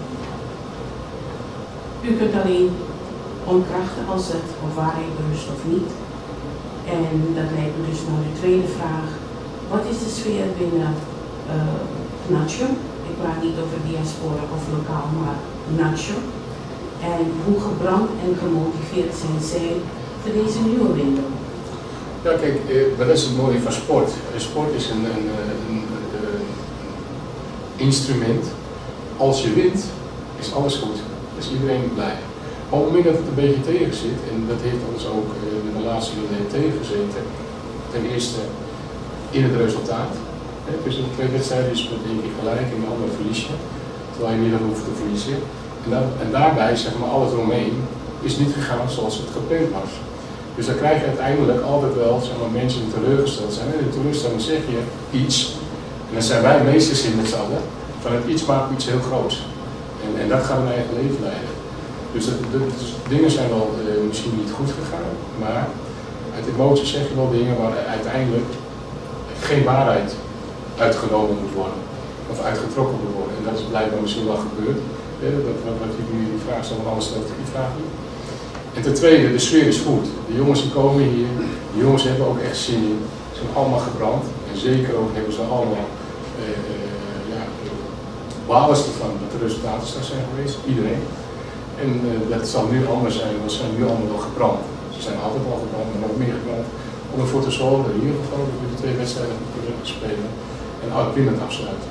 U kunt alleen ontkrachten als het op waarheid berust of niet. En dat leidt me dus naar de tweede vraag. Wat is de sfeer binnen uh, Nacho? Ik praat niet over diaspora of lokaal, maar Nacho. En hoe gebrand en gemotiveerd zijn zij voor deze nieuwe window? Ja, kijk, eh, dat is het mooie van sport. Sport is een, een, een, een instrument. Als je wint, is alles goed. Is iedereen blij. Maar op het moment dat het een beetje tegen zit, en dat heeft ons ook in de laatste jaren tegengezeten, ten eerste in het resultaat. He, dus in twee wedstrijden is het met één keer gelijk en de andere verlies je. Terwijl je niet dat hoeft te verliezen. En, dat, en daarbij, zeg maar, alles eromheen is niet gegaan zoals het gepland was. Dus dan krijg je uiteindelijk altijd wel, zeg maar, mensen die teleurgesteld zijn. En in de teleurstelling zeg je iets. En dan zijn wij meesters in het allen. Van het iets maakt iets heel groots. En, en dat gaat een eigen leven leiden. Dus, dat, dat, dus dingen zijn wel uh, misschien niet goed gegaan, maar uit emoties zeg je wel dingen waar uiteindelijk geen waarheid uitgenomen moet worden. Of uitgetrokken moet worden. En dat is blijkbaar misschien wel gebeurd. Ja, dat, wat, wat jullie die vraag stellen, anders stelt die vraag niet. En ten tweede, de sfeer is goed. De jongens die komen hier, de jongens hebben ook echt zin in. Ze zijn allemaal gebrand. En zeker ook hebben ze allemaal uh, uh, ja, balen ervan dat de resultaten straks zijn geweest. Iedereen. En uh, dat zal nu anders zijn, want ze zijn nu allemaal wel gebrand. Ze zijn altijd al gebrand, maar nog meer gebrand. Om ervoor te zorgen, in ieder geval, dat we de twee wedstrijden kunnen spelen en uitwinnend afsluiten.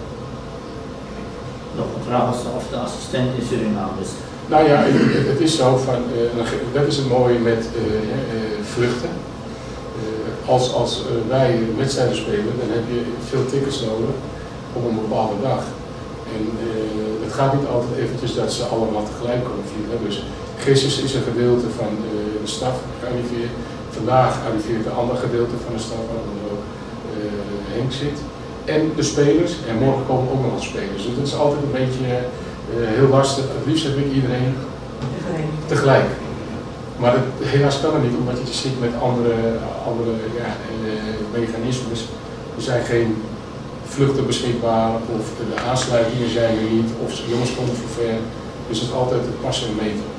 Nog een vraag of de assistent in Suriname is. Nou ja, het is zo van, uh, dat is het mooie met uh, uh, vluchten. Uh, als als uh, wij wedstrijden spelen, dan heb je veel tickets nodig op een bepaalde dag. En uh, het gaat niet altijd eventjes dat ze allemaal tegelijk komen vliegen. Dus gisteren is een gedeelte van uh, de staf gearriveerd. Vandaag arriveert een ander gedeelte van de staf, waar ook uh, Henk zit. En de spelers, en morgen komen ook nog wat spelers. Dus dat is altijd een beetje uh, heel lastig. Het liefst heb ik iedereen tegelijk. tegelijk. Maar dat, helaas kan het niet, omdat je zit met andere, andere ja, uh, mechanismes. Er zijn geen vluchten beschikbaar, of de aansluitingen zijn er niet, of jongens komen voor ver. Dus het is altijd het passen en meten.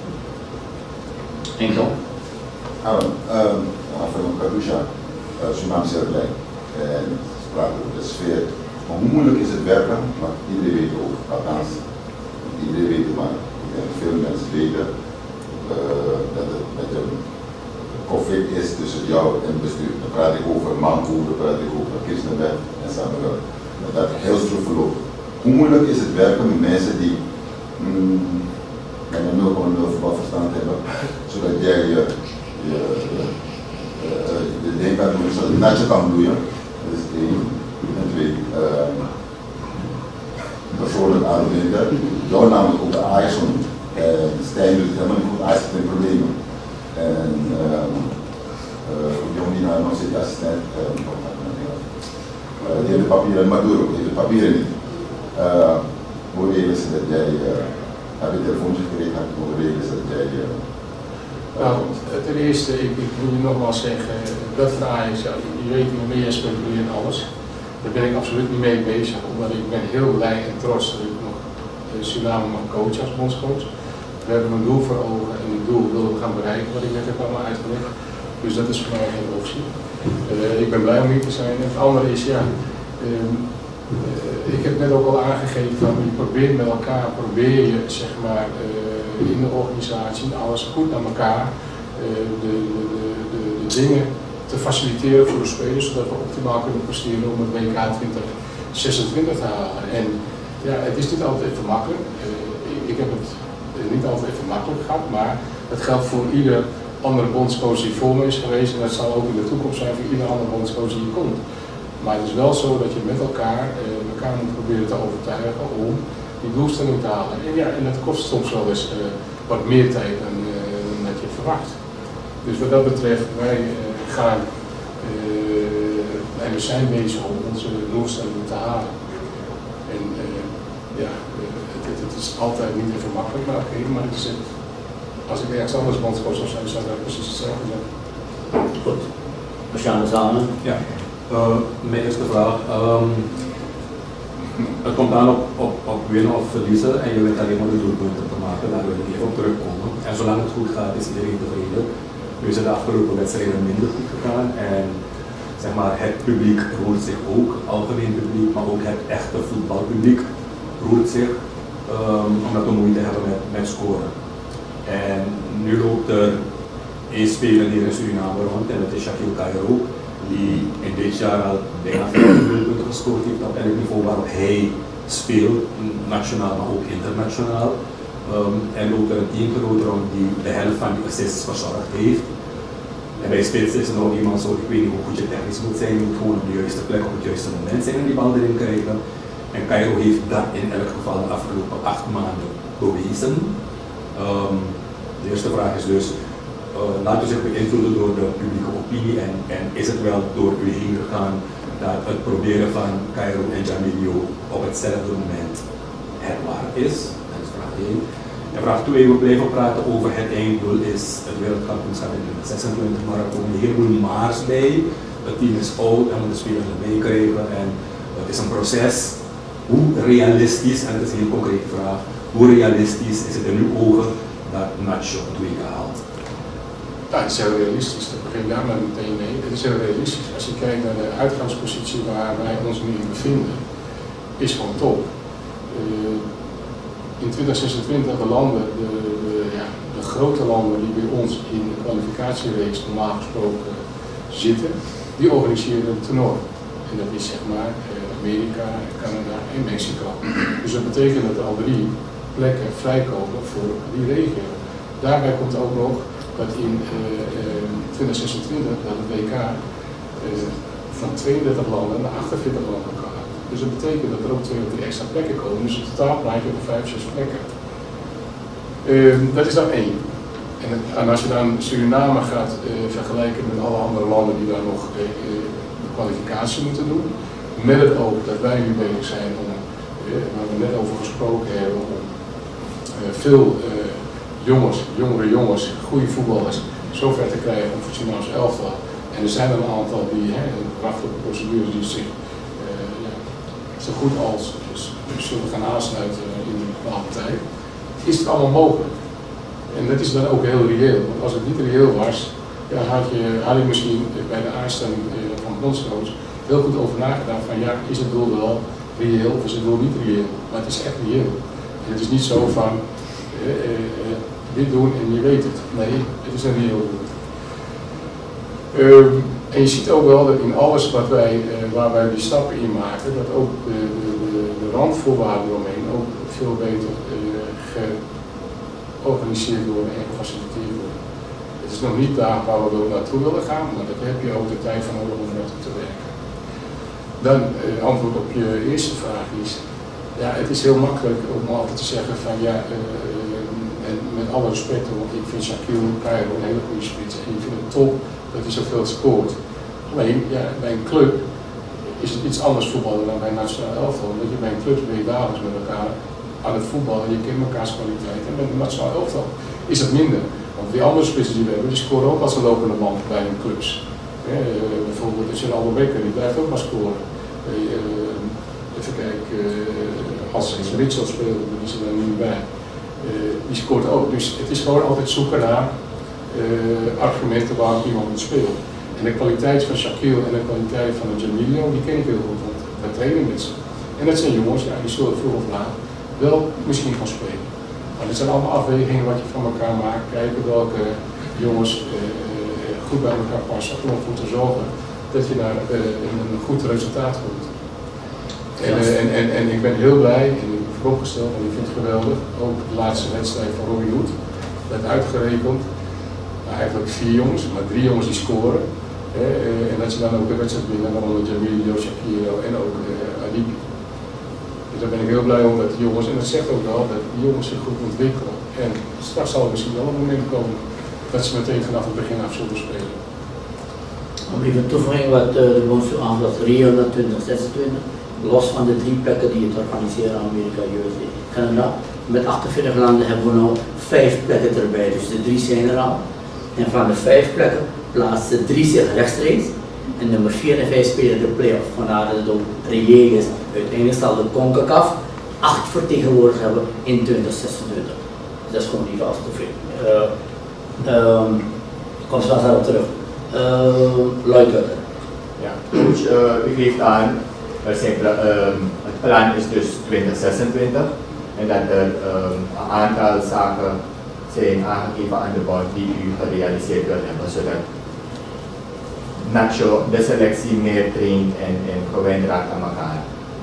Enkel? Aaron, um, van Karusha, Suriname is heel blij. En spraak over de sfeer. Maar hoe moeilijk is het werken? Maar iedereen weet ook, althans, iedereen weet het, maar veel mensen weten uh, dat het met een conflict is tussen jou en het bestuur. Dan praat ik over Manko, dan praat ik over Christenweg en Samenwerk. Dat heel stroef verloopt. Hoe moeilijk is het werken met mensen die mm, bijna nul komma nul voetbalverstand hebben, zodat jij je, je, je, uh, de ding kan doen, zodat het natje kan bloeien. Dat is één. En twee, uh, persoonlijk aanwenden. Jou namelijk ook de Ajax genoemd. En Stijn doet het helemaal niet goed, Ajax heeft geen problemen. En Jong die nou nog zit, de assistent, uh, uh, die heeft de papieren, Maduro heeft de papieren niet. Uh, hoe regelen ze dat jij, uh, heb je een telefoontje gekregen, hoe regelen ze dat jij... Uh, Nou, ten eerste, ik, ik moet je nogmaals zeggen, dat van Ajax, ja, je weet niet meer, je speculeert en alles. Daar ben ik absoluut niet mee bezig, omdat ik ben heel blij en trots dat ik nog Suriname mag coachen als bondscoach. We hebben een doel voor ogen en het doel willen we gaan bereiken, wat ik net heb allemaal uitgelegd. Dus dat is voor mij geen optie. Uh, ik ben blij om hier te zijn. En het andere is, ja, uh, uh, ik heb net ook al aangegeven van je probeert met elkaar, probeer je zeg maar uh, in de organisatie alles goed naar elkaar uh, de, de, de, de, de dingen te faciliteren voor de spelers, zodat we optimaal kunnen presteren om het W K twintig zesentwintig te halen. En ja, het is niet altijd even makkelijk. Uh, ik, ik heb het niet altijd even makkelijk gehad, maar het geldt voor ieder andere bondscoach die voor me is geweest en dat zal ook in de toekomst zijn voor ieder andere bondscoach die hier komt. Maar het is wel zo dat je met elkaar, uh, elkaar moet proberen te overtuigen om die doelstelling te halen. En, ja, en dat kost soms wel eens uh, wat meer tijd dan, uh, dan dat je verwacht. Dus wat dat betreft, wij uh, gaan uh, en we zijn bezig om onze doelstelling te halen. En uh, ja, uh, het, het, het is altijd niet even makkelijk, maar oké, okay, maar het is het. Als ik ergens anders bondscoach zou zijn, zou dat precies hetzelfde zijn. Goed. Marciano Zane. Ja, uh, mijn eerste vraag. Um, het komt aan op, op, op winnen of verliezen en je weet alleen maar de doelpunten te maken, daar wil ik even op terugkomen. En zolang het goed gaat, is iedereen tevreden. Nu is het de afgelopen wedstrijden minder goed gegaan en zeg maar, het publiek roert zich ook, algemeen publiek, maar ook het echte voetbalpubliek roert zich, um, omdat we moeite hebben met, met scoren. En nu loopt er één speler hier in Suriname rond en dat is Shaquille Cairo, die in dit jaar al bijna veertien doelpunten gescoord heeft op elk niveau waarop hij speelt, nationaal maar ook internationaal. Um, en loopt er een teamgenoot rond die de helft van die assists verzorgd heeft. En bij spits is er nog iemand zo, ik weet niet hoe goed je technisch moet zijn, je moet gewoon op de juiste plek op het juiste moment zijn en die bal erin krijgen. En Cairo heeft dat in elk geval de afgelopen acht maanden bewezen. Um, de eerste vraag is dus, uh, laat u zich beïnvloeden door de publieke opinie en, en is het wel door u heen gegaan dat het proberen van Cairo en Jamilio op hetzelfde moment het waar is? Dat is vraag één. En vraag twee, we blijven praten over het einddoel is het wereldkampioenschap in twintig zesentwintig, maar er komen een heleboel maars bij. Het team is oud en we de spelers erbij krijgen en het is een proces. Hoe realistisch, en dat is een heel concrete vraag, hoe realistisch is het in uw ogen dat Nacho het W K haalt? Ja, het is heel realistisch, daar begin ik daar maar meteen mee. Het is heel realistisch. Als je kijkt naar de uitgangspositie waar wij ons nu in bevinden, is gewoon top. Uh, in twintig zesentwintig, de landen, de, de, ja, de grote landen die bij ons in de kwalificatiereeks normaal gesproken zitten, die organiseren het toernooi. En dat is zeg maar Amerika, Canada en Mexico. Dus dat betekent dat er al drie plekken vrijkomen voor die regio. Daarbij komt ook nog dat in uh, uh, twintig zesentwintig dat het W K uh, van tweeëndertig landen naar achtenveertig landen gaat. Dus dat betekent dat er ook twee of drie extra plekken komen. Dus in totaal praat je over vijf, zes plekken. Uh, dat is dan één. En, en als je dan Suriname gaat uh, vergelijken met alle andere landen die daar nog uh, de kwalificatie moeten doen, met het oog dat wij nu bezig zijn om, uh, waar we net over gesproken hebben, om uh, veel uh, jongens, jongere jongens, goede voetballers, zover te krijgen om voor het Surinaamse elftal. En er zijn er een aantal die, hè, wachten op de procedures die zich uh, ja, zo goed als dus, zullen gaan aansluiten in een bepaalde tijd, is het allemaal mogelijk. En dat is dan ook heel reëel, want als het niet reëel was, ja, had, je, had ik misschien bij de aanstelling van de bondscoach heel goed over nagedacht van ja, is het doel wel reëel of is het doel niet reëel, maar het is echt reëel. En het is niet zo van uh, uh, dit doen en je weet het. Nee, het is een reëel doel. Uh, en je ziet ook wel dat in alles wat wij, uh, waar wij die stappen in maken, dat ook de, de, de, de randvoorwaarden eromheen ook veel beter uh, georganiseerd worden en gefaciliteerd worden. Het is nog niet daar waar we naartoe willen gaan, maar daar heb je ook de tijd van nodig om naartoe te werken. Dan, uh, antwoord op je eerste vraag is, ja, het is heel makkelijk om altijd te zeggen van ja, uh, en met alle respect, want ik vind Shaquille Cairo een hele goede spits en ik vind het top dat hij zoveel scoort. Alleen, ja, bij een club is het iets anders voetballen dan bij een nationale elftal, want je bij een club ben je dagelijks met elkaar aan het voetballen, je kent elkaars kwaliteit en met een nationale elftal is dat minder. Want die andere spitsen die we hebben, die scoren ook als een lopende band bij hun clubs. Uh, bijvoorbeeld als je een Aldo Becker, die blijft ook maar scoren. Uh, uh, even kijken, uh, als Richard speelt, die is er dan niet bij. Uh, die scoort ook. Dus het is gewoon altijd zoeken naar uh, argumenten waarom iemand moet spelen. En de kwaliteit van Shaquille en de kwaliteit van Jamilio, die ken ik heel goed, want wij trainen met ze. En dat zijn jongens, ja, die zullen vroeg of laat wel misschien gaan spelen. Maar dit zijn allemaal afwegingen wat je van elkaar maakt, kijken welke jongens uh, goed bij elkaar passen, om ervoor te zorgen dat je naar uh, een goed resultaat komt. En, uh, en, en, en ik ben heel blij en ik heb opgesteld en ik vind het geweldig, ook de laatste wedstrijd van Robin Hood, werd uitgerekend, nou, eigenlijk vier jongens, maar drie jongens die scoren. Uh, uh, en dat ze dan ook de wedstrijd winnen, waaronder Jamilio, Shakiro en ook uh, Adibi. Dus daar ben ik heel blij om dat die jongens, en dat zegt ook wel, dat die jongens zich goed ontwikkelen. En straks zal er misschien wel een moment komen dat ze meteen vanaf het begin af zullen spelen. Om even toe te voegen wat uh, de bondscoach aangeeft, Rio twintig zesentwintig, los van de drie plekken die het organiseren, Amerika, U S A, Canada, met achtenveertig landen hebben we nog vijf plekken erbij, dus de drie zijn er al. En van de vijf plekken plaatsen drie zich rechtstreeks. En nummer vier en vijf spelen de play-off, vandaar dat het ook reëel is. Uiteindelijk zal de CONCACAF acht vertegenwoordigers hebben in twintig zesentwintig. Dus dat is gewoon niet vast te veel. Uh, um, kom straks daarop terug. Uh, Luiker. Ja, coach, uh, u geeft aan, uh, zijn, uh, het plan is dus twintig zesentwintig en dat er um, een aantal zaken zijn aangegeven aan de bord die u gerealiseerd wilt hebben, zodat Nacho de selectie meer traint en, en gewend raakt aan elkaar.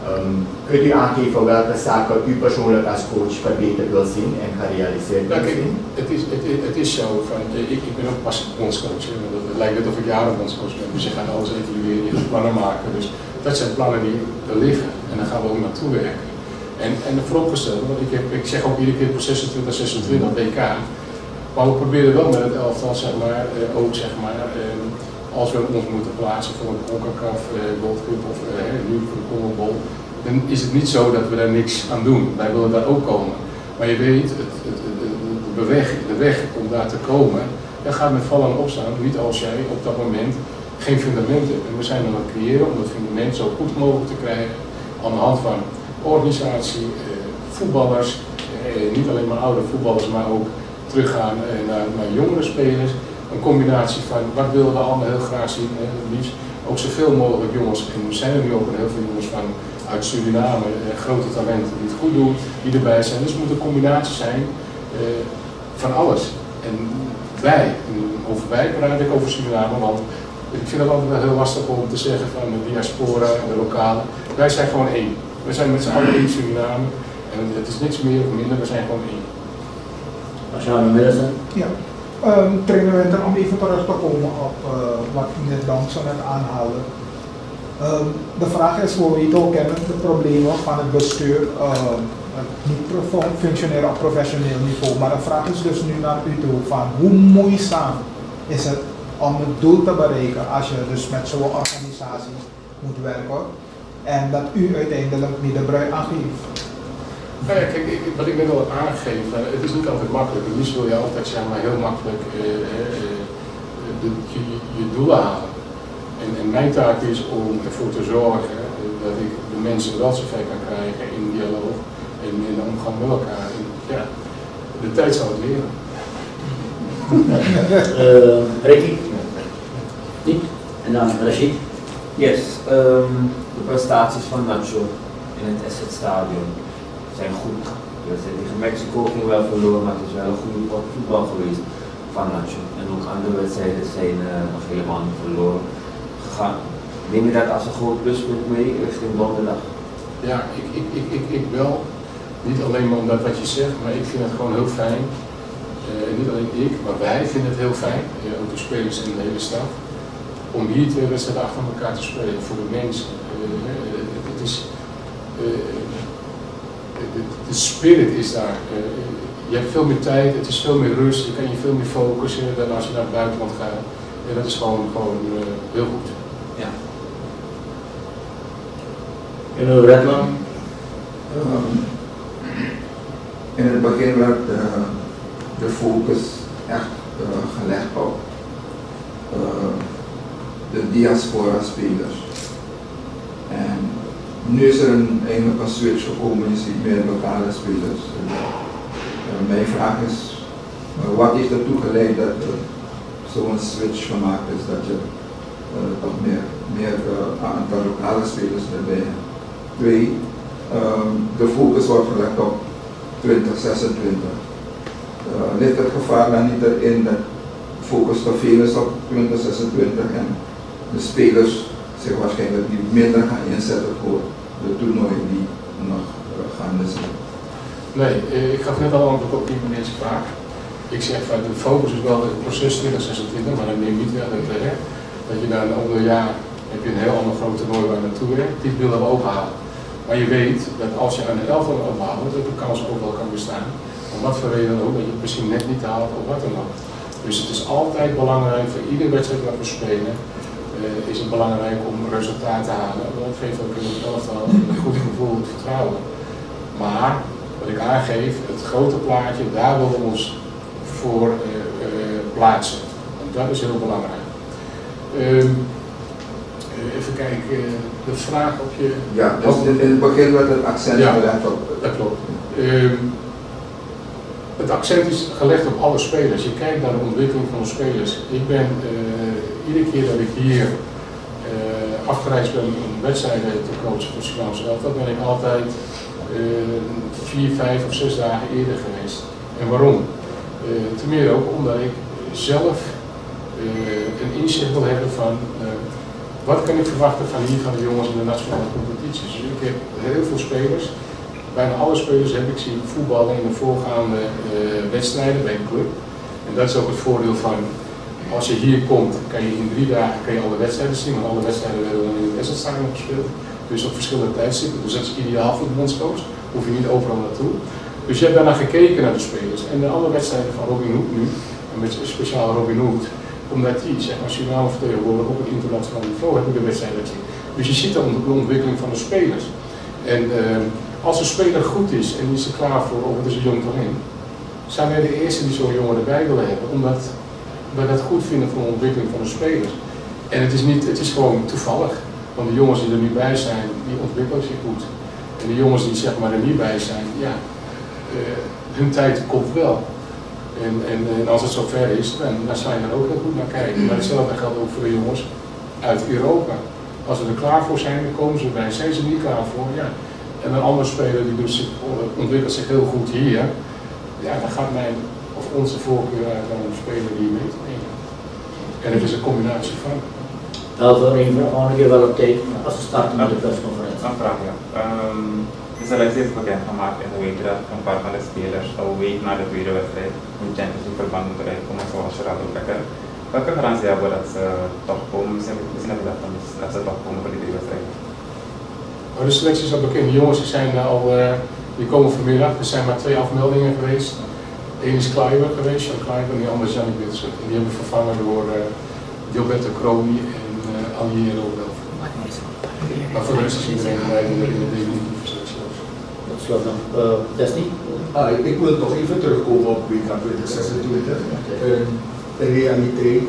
Um, kunt u aangeven welke zaken u persoonlijk als coach verbeterd wil zien en gerealiseerd wil zien? Het is, het, het is zo, van, ik, ik ben ook pas bondscoach, het lijkt net of ik jaren bondscoach ben, dus je gaat alles evalueren, je gaat plannen maken, dus dat zijn plannen die er liggen en daar gaan we ook naartoe werken. En, en vooropgesteld, want ik, heb, ik zeg ook iedere keer voor zesentwintig, zesentwintig W K, maar we proberen wel met het elftal, zeg maar, eh, ook zeg maar, eh, als we ons moeten plaatsen voor een CONCACAF eh, Gold Cup of eh, nu voor de CONMEBOL, dan is het niet zo dat we daar niks aan doen. Wij willen daar ook komen. Maar je weet, het, het, het, de, weg, de weg om daar te komen, dat gaat met vallen en opstaan, niet als jij op dat moment geen fundament hebt. En we zijn aan het creëren om dat fundament zo goed mogelijk te krijgen aan de hand van organisatie, eh, voetballers, eh, niet alleen maar oude voetballers, maar ook teruggaan eh, naar, naar jongere spelers. Een combinatie van wat willen we allemaal heel graag zien, eh, liefst ook zoveel mogelijk jongens, en er zijn er nu ook heel veel jongens van uit Suriname, eh, grote talenten die het goed doen, die erbij zijn. Dus het moet een combinatie zijn eh, van alles. En wij, en over wij praat ik over Suriname, want ik vind het altijd wel heel lastig om te zeggen van de diaspora en de lokale. Wij zijn gewoon één. We zijn met z'n allen één Suriname en het is niks meer of minder, we zijn gewoon één. Als je nou midden zijn? Ja. Um, trainer Winter, om even terug te komen op uh, wat meneer Dank zo net aanhaalde. Um, de vraag is, we weten ook kennen de problemen van het bestuur, uh, niet functioneren op professioneel niveau, maar de vraag is dus nu naar u toe van hoe moeizaam is het om het doel te bereiken als je dus met zo'n organisatie moet werken en dat u uiteindelijk niet de brui aangeeft. Nou ja, kijk, ik, wat ik net al heb aangegeven, het is niet altijd makkelijk. Het liefst wil je altijd zeg maar, heel makkelijk uh, uh, de, je, je doelen halen. En, en mijn taak is om ervoor te zorgen uh, dat ik de mensen wel zover kan krijgen in dialoog en in de omgang met elkaar. En, ja, de tijd zal het leren. uh, Ricky? Niet? En dan Rashid? Yes, um, de prestaties van Nacho in het Asset Stadion zijn goed. We zijn tegen Mexico ging wel verloren, maar het is wel een goede pot voetbal geweest van Nacho. En ook andere wedstrijden zijn uh, nog helemaal niet verloren gegaan. Neem je dat als een groot pluspunt mee richting donderdag? Ja, ik, ik, ik, ik, ik wel. Niet alleen maar omdat wat je zegt, maar ik vind het gewoon heel fijn. Uh, niet alleen ik, maar wij vinden het heel fijn, uh, ook de spelers en de hele staf, om hier twee wedstrijden achter elkaar te spelen voor de mensen. Uh, uh, het is, uh, de, de spirit is daar. Uh, je hebt veel meer tijd, het is veel meer rust, je kan je veel meer focussen dan als je naar het buitenland gaat. En dat is gewoon, gewoon uh, heel goed. Ja. En hoe Redman? Um, in het begin werd de, de focus echt uh, gelegd op uh, de diaspora spelers. En nu is er een, eigenlijk een switch gekomen, je ziet meer lokale spelers. Uh, mijn vraag is, uh, wat heeft ertoe geleid dat er zo'n switch gemaakt is, dat je uh, toch meer, meer uh, aantal lokale spelers erbij hebt? Twee, um, de focus wordt gelegd op twintig zesentwintig. Uh, ligt het gevaar dan niet erin dat focus te veel is op twintig zesentwintig en de spelers zich waarschijnlijk niet minder gaan inzetten voor de toernooien die nog uh, gaande zijn? Nee, ik gaf net al antwoord op die meneer's vraag. Ik zeg van de focus is wel het proces twintig zesentwintig, maar dan neem je niet weg dat, hè, dat je na een ander jaar heb je een heel ander groot toernooi waar je naartoe werkt. Dit willen we ook halen. Maar je weet dat als je aan de elftal ophaalt, dat de kans ook wel kan bestaan. Om wat voor reden ook, dat je het misschien net niet haalt of wat dan ook. Dus het is altijd belangrijk voor iedere wedstrijd wat we spelen, uh, is het belangrijk om resultaat te halen. Dat geeft ook in het elftal een goed gevoel, het vertrouwen. Maar, wat ik aangeef, het grote plaatje, daar willen we ons voor uh, uh, plaatsen. En dat is heel belangrijk. Um, Even kijken, de vraag op je... Ja, dus in, in het begin werd het accent ja, gelegd op... dat klopt. Um, het accent is gelegd op alle spelers. Je kijkt naar de ontwikkeling van de spelers. Ik ben uh, iedere keer dat ik hier uh, afgereisd ben om wedstrijden te coachen voor Surinaamse elftal, ben ik altijd uh, vier, vijf of zes dagen eerder geweest. En waarom? Uh, ten meer ook omdat ik zelf uh, een inzicht wil hebben van... Uh, wat kan ik verwachten van hier van de jongens in de nationale competities? Dus ik heb heel veel spelers, bijna alle spelers heb ik zien voetballen in de voorgaande uh, wedstrijden bij een club. En dat is ook het voordeel van, als je hier komt, kan je in drie dagen kan je alle wedstrijden zien, want alle wedstrijden werden dan in het Esselstadion gespeeld. Dus op verschillende tijdstippen, dus dat is ideaal voor de bondscoach, hoef je niet overal naartoe. Dus je hebt daarna gekeken naar de spelers en de alle wedstrijden van Robin Hood nu, en met speciaal Robin Hood, omdat die zeg maar Suriname vertegenwoordiger op een internationaal niveau hebben de wedstrijden gezien. Dus je ziet dan de ontwikkeling van de spelers. En uh, als een speler goed is en die is er klaar voor, of het is een jong talent, zijn wij de eerste die zo'n jongen erbij willen hebben, omdat wij dat goed vinden voor de ontwikkeling van de spelers. En het is, niet, het is gewoon toevallig, want de jongens die er nu bij zijn, die ontwikkelen zich goed. En de jongens die zeg maar er niet bij zijn, ja, uh, hun tijd komt wel. En, en, en als het zover is, dan, dan zijn we er ook heel goed naar kijken. Maar hetzelfde geldt ook voor de jongens uit Europa. Als ze er klaar voor zijn, dan komen ze erbij. Zijn ze er niet klaar voor, ja. En een andere speler die dus ontwikkelt zich heel goed hier, ja, dan gaat mijn of onze voorkeur uit aan een speler die mee te nemen. En het is een combinatie van. Wel voor één vraag, een keer wel op tijd, als we starten met de persconferentie. Een vraag, ja. Um, de selectie is bekendgemaakt en we weten dat een paar van de spelers al een week na de tweede wedstrijd in Champions League verband moeten uitkomen, zoals Gerard Becker. Welke garantie hebben we dat ze toch komen? Misschien hebben we dat, dat ze toch komen voor die drie wedstrijden. Oh, de selectie is al bekend. De jongens zijn al, uh, die komen vanmiddag. Er zijn maar twee afmeldingen geweest. Eén is Kleiber geweest, Jan Kleiber, en die andere is Jannik Witsen. En die hebben we vervangen door uh, Gilberto Croni en uh, Aliero wel. Maar voor de rest is iedereen bij in de definitieve selectie. Tot slot dan, uh, Destiny? Ah, ik, ik wil toch even terugkomen op W K twintig zesentwintig. Uh, de realiteit.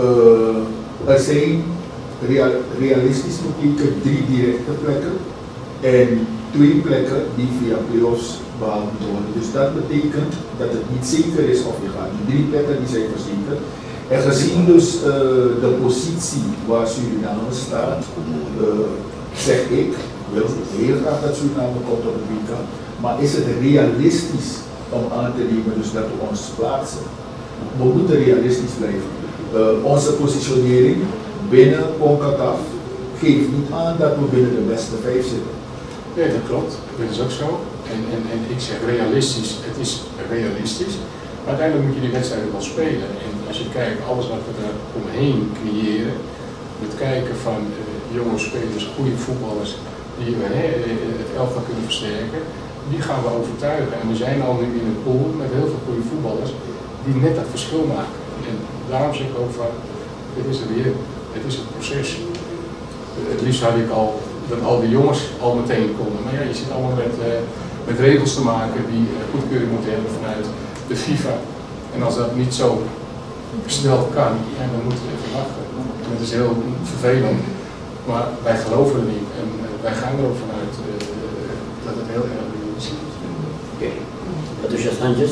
Uh, er zijn real, realistisch bekeken drie directe plekken en twee plekken die via playoffs behaald moeten worden. Dus dat betekent dat het niet zeker is of je gaat. Die drie plekken die zijn verzekerd. En gezien dus uh, de positie waar Suriname staat, uh, zeg ik, wil heel graag dat Suriname komt op het W K, maar is het realistisch om aan te nemen dus dat we ons plaatsen? We moeten realistisch blijven. Uh, onze positionering binnen CONCACAF geeft niet aan dat we binnen de beste vijf zitten. Nee, dat klopt. Dat is ook zo. En, en, en ik zeg realistisch, het is realistisch. Maar uiteindelijk moet je die wedstrijden wel spelen. En als je kijkt, alles wat we daar omheen creëren, met kijken van uh, jonge spelers, goede voetballers, die uh, het elftal kunnen versterken, die gaan we overtuigen. En we zijn al nu in een pool met heel veel goede voetballers die net dat verschil maken. En daarom zeg ik ook van, dit is er weer, het is een proces. Uh, het liefst had ik al dat al die jongens al meteen konden. Maar ja, je zit allemaal met, uh, met regels te maken die uh, goedkeuring moeten hebben vanuit de FIFA. En als dat niet zo snel kan, ja, dan moeten we even wachten. En het is heel vervelend, maar wij geloven er niet. En uh, wij gaan er ook vanuit uh, dat het heel erg realistisch is. Oké. Patricia Sanchez.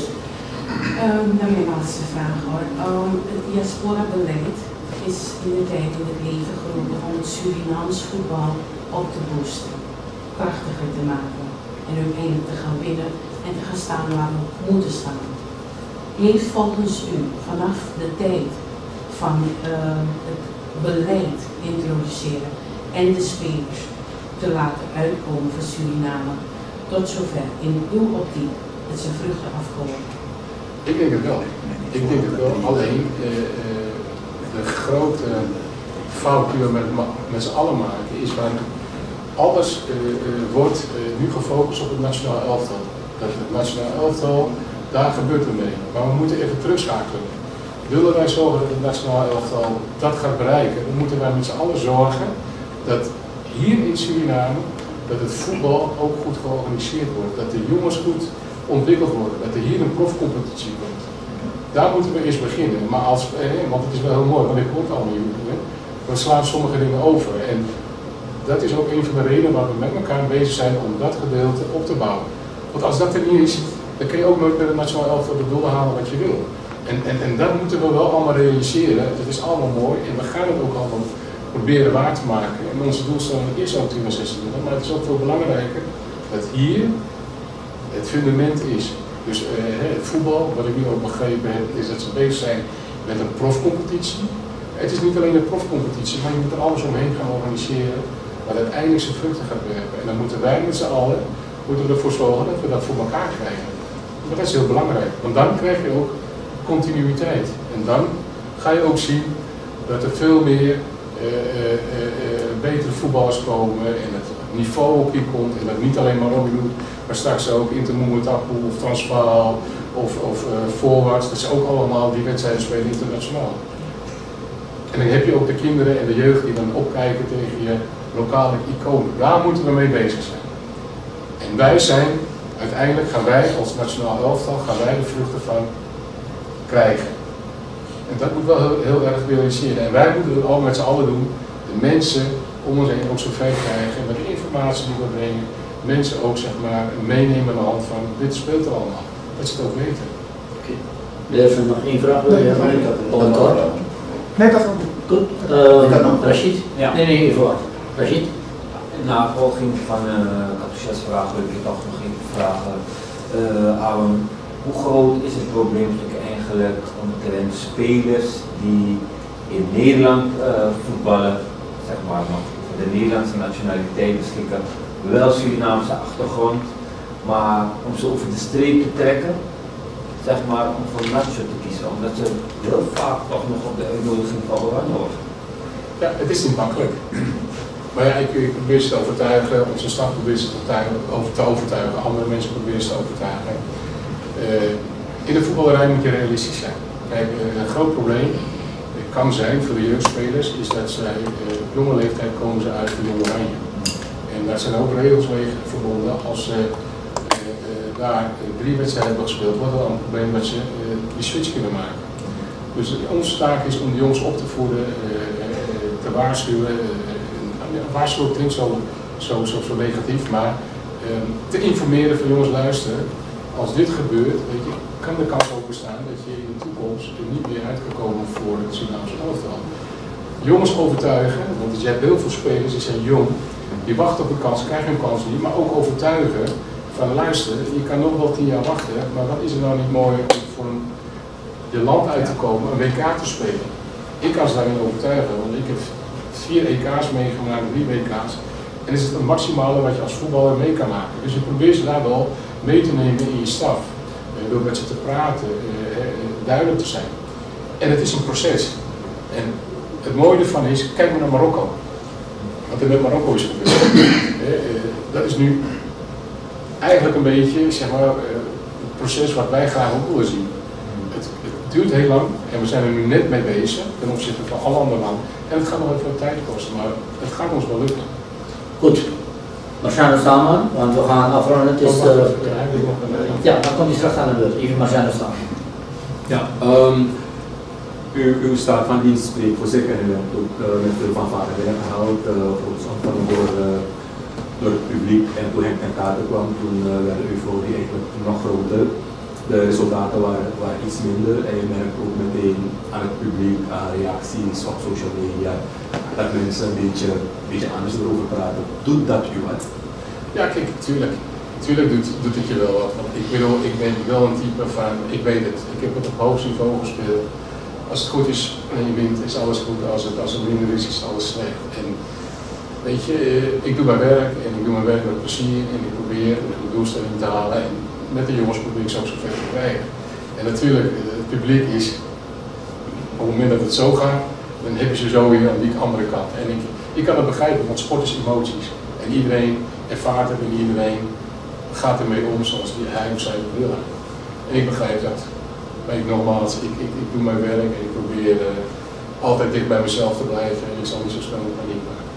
Um, nou, mijn laatste vraag hoor. Um, het diaspora-beleid is in de tijd in het leven geroepen om het Surinaams voetbal op te boosten, krachtiger te maken en uiteindelijk te gaan winnen en te gaan staan waar we moeten staan. Heeft volgens u vanaf de tijd van uh, het beleid introduceren en de spelers te laten uitkomen voor Suriname tot zover in uw optiek dat ze vruchten afkomen? Ik denk het wel. Ik denk het wel. Alleen uh, uh, de grote fout die we met, met z'n allen maken is waar alles uh, uh, wordt uh, nu gefocust op het nationaal elftal. Dat het nationaal elftal, daar gebeurt er mee. Maar we moeten even terugschakelen. Willen wij zorgen dat het nationaal elftal dat gaat bereiken, dan moeten wij met z'n allen zorgen dat hier in Suriname dat het voetbal ook goed georganiseerd wordt. Dat de jongens goed ontwikkeld worden. Dat er hier een profcompetitie komt. Daar moeten we eerst beginnen. Maar als, eh, want het is wel heel mooi, want ik hoor het al niet. We slaan sommige dingen over. En dat is ook een van de redenen waar we met elkaar bezig zijn om dat gedeelte op te bouwen. Want als dat er niet is, dan kun je ook nooit met het nationaal elftal de doelen halen wat je wil. En, en, en dat moeten we wel allemaal realiseren. Dat is allemaal mooi en we gaan het ook allemaal proberen waar te maken. En onze doelstelling is ook twintig zesentwintig, maar het is ook veel belangrijker dat hier het fundament is. Dus uh, het voetbal, wat ik nu ook begrepen heb, is dat ze bezig zijn met een profcompetitie. Het is niet alleen een profcompetitie, maar je moet er alles omheen gaan organiseren wat uiteindelijk zijn vruchten gaat werpen. En dan moeten wij met z'n allen moeten ervoor zorgen dat we dat voor elkaar krijgen. Maar dat is heel belangrijk, want dan krijg je ook continuïteit. En dan ga je ook zien dat er veel meer uh, uh, uh, betere voetballers komen en het niveau op je komt. En dat niet alleen maar Robin Hood, maar straks ook Intermoementapu of Transvaal of, of uh, voorwaarts. Dat ze ook allemaal die wedstrijden spelen internationaal. En dan heb je ook de kinderen en de jeugd die dan opkijken tegen je lokale iconen. Daar moeten we mee bezig zijn. En wij zijn, uiteindelijk gaan wij als nationaal elftal, gaan wij de vruchten van krijgen. En dat moet wel heel, heel erg realiseren. En wij moeten het al met z'n allen doen, de mensen om ons heen ook zo ver krijgen met de informatie die we brengen. Mensen ook zeg maar meenemen aan de hand van, dit speelt er allemaal. Dat ze het ook weten. Oké. Okay. Er is nog één vraag. Nee, nee, nee, nee. Nee, dat is goed. Uh, Rashid? Ja. Nee, nee, even wachten. Rashid? In navolging van uh, Katusha's vraag wil ik toch nog even vragen. Uh, Aaron, hoe groot is het probleem eigenlijk omtrent spelers die in Nederland uh, voetballen, zeg maar nog de Nederlandse nationaliteit beschikken, wel Surinaamse achtergrond, maar om ze over de streep te trekken, zeg maar om voor Nacho te kiezen, omdat ze heel vaak toch nog op de uitnodiging van Oranje worden. Ja, het is niet makkelijk. Maar ja, ik, ik probeer ze te overtuigen, onze staf probeert ze te overtuigen, over te overtuigen, andere mensen proberen ze te overtuigen. Uh, in de voetballerij moet je realistisch zijn. Kijk, uh, een groot probleem kan zijn voor de jeugdspelers, is dat zij uh, op jonge leeftijd komen ze uit voor Jong Oranje. En daar zijn ook regels mee verbonden. Als ze uh, uh, daar uh, drie wedstrijden hebben gespeeld, wordt het dan een probleem dat ze uh, die switch kunnen maken. Dus uh, onze taak is om de jongens op te voeden, uh, uh, te waarschuwen. Uh, waarschuwen klinkt zo, zo, zo, zo negatief, maar uh, te informeren van jongens luisteren. Als dit gebeurt, weet je, kan de kans ook bestaan dat je in de toekomst er niet meer uit kan komen voor het Surinaamse elftal. Jongens overtuigen, want je hebt heel veel spelers die zijn jong, die wachten op een kans, krijgen hun kans niet, maar ook overtuigen van luisteren, je kan nog wel tien jaar wachten, maar wat is er nou niet mooi om voor een, je land uit te komen, een W K te spelen. Ik kan ze daarin overtuigen, want ik heb vier E K's meegemaakt, drie W K's, en is het het maximale wat je als voetballer mee kan maken. Dus je probeert ze daar wel mee te nemen in je staf, uh, door met ze te praten, uh, uh, duidelijk te zijn. En het is een proces. En het mooie ervan is, kijk maar naar Marokko. Wat er met Marokko is gebeurd. uh, uh, dat is nu eigenlijk een beetje zeg maar, uh, het proces wat wij graag ook willen zien. Het, het duurt heel lang en we zijn er nu net mee bezig ten opzichte van alle andere landen. En het gaat nog even wat tijd kosten, maar het gaat ons wel lukken. Goed. Marciano Salman, want we gaan afronden. Het is, uh, ja, dan komt hij straks aan de beurt. Even Marciano Salman. Ja, um, uw, uw staat van dienst spreekt voor zich en u hebt ook uh, met veel van vader werk gehaald, uh, voor ons ontvangen door, uh, door het publiek. En toen Henk ten Kate kwam, toen uh, werd de euforie eigenlijk nog groter. De resultaten waren, waren iets minder en je merkt ook meteen aan het publiek, aan reacties op social media, dat mensen een beetje, een beetje anders erover praten. Doet dat u wat? Ja, kijk, tuurlijk. Tuurlijk doet, doet het je wel wat. Want ik bedoel, ik ben wel een type van, ik weet het, ik heb het op hoogst niveau gespeeld. Als het goed is en je wint, is alles goed. Als het, als het minder is, is alles slecht. En weet je, ik doe mijn werk en ik doe mijn werk met plezier en ik probeer een doelstelling te halen. En met de jongens probeer ik ze ook zo ver te krijgen. En natuurlijk, het publiek is, op het moment dat het zo gaat, dan heb je ze zo weer aan die andere kant. En ik, ik kan het begrijpen, want sport is emoties. En iedereen ervaart het en iedereen gaat ermee om zoals hij of zij wil. En ik begrijp dat. Maar ik, nogmaals, ik, ik, ik doe mijn werk en ik probeer uh, altijd dicht bij mezelf te blijven en ik zal niet zo snel in paniek maken.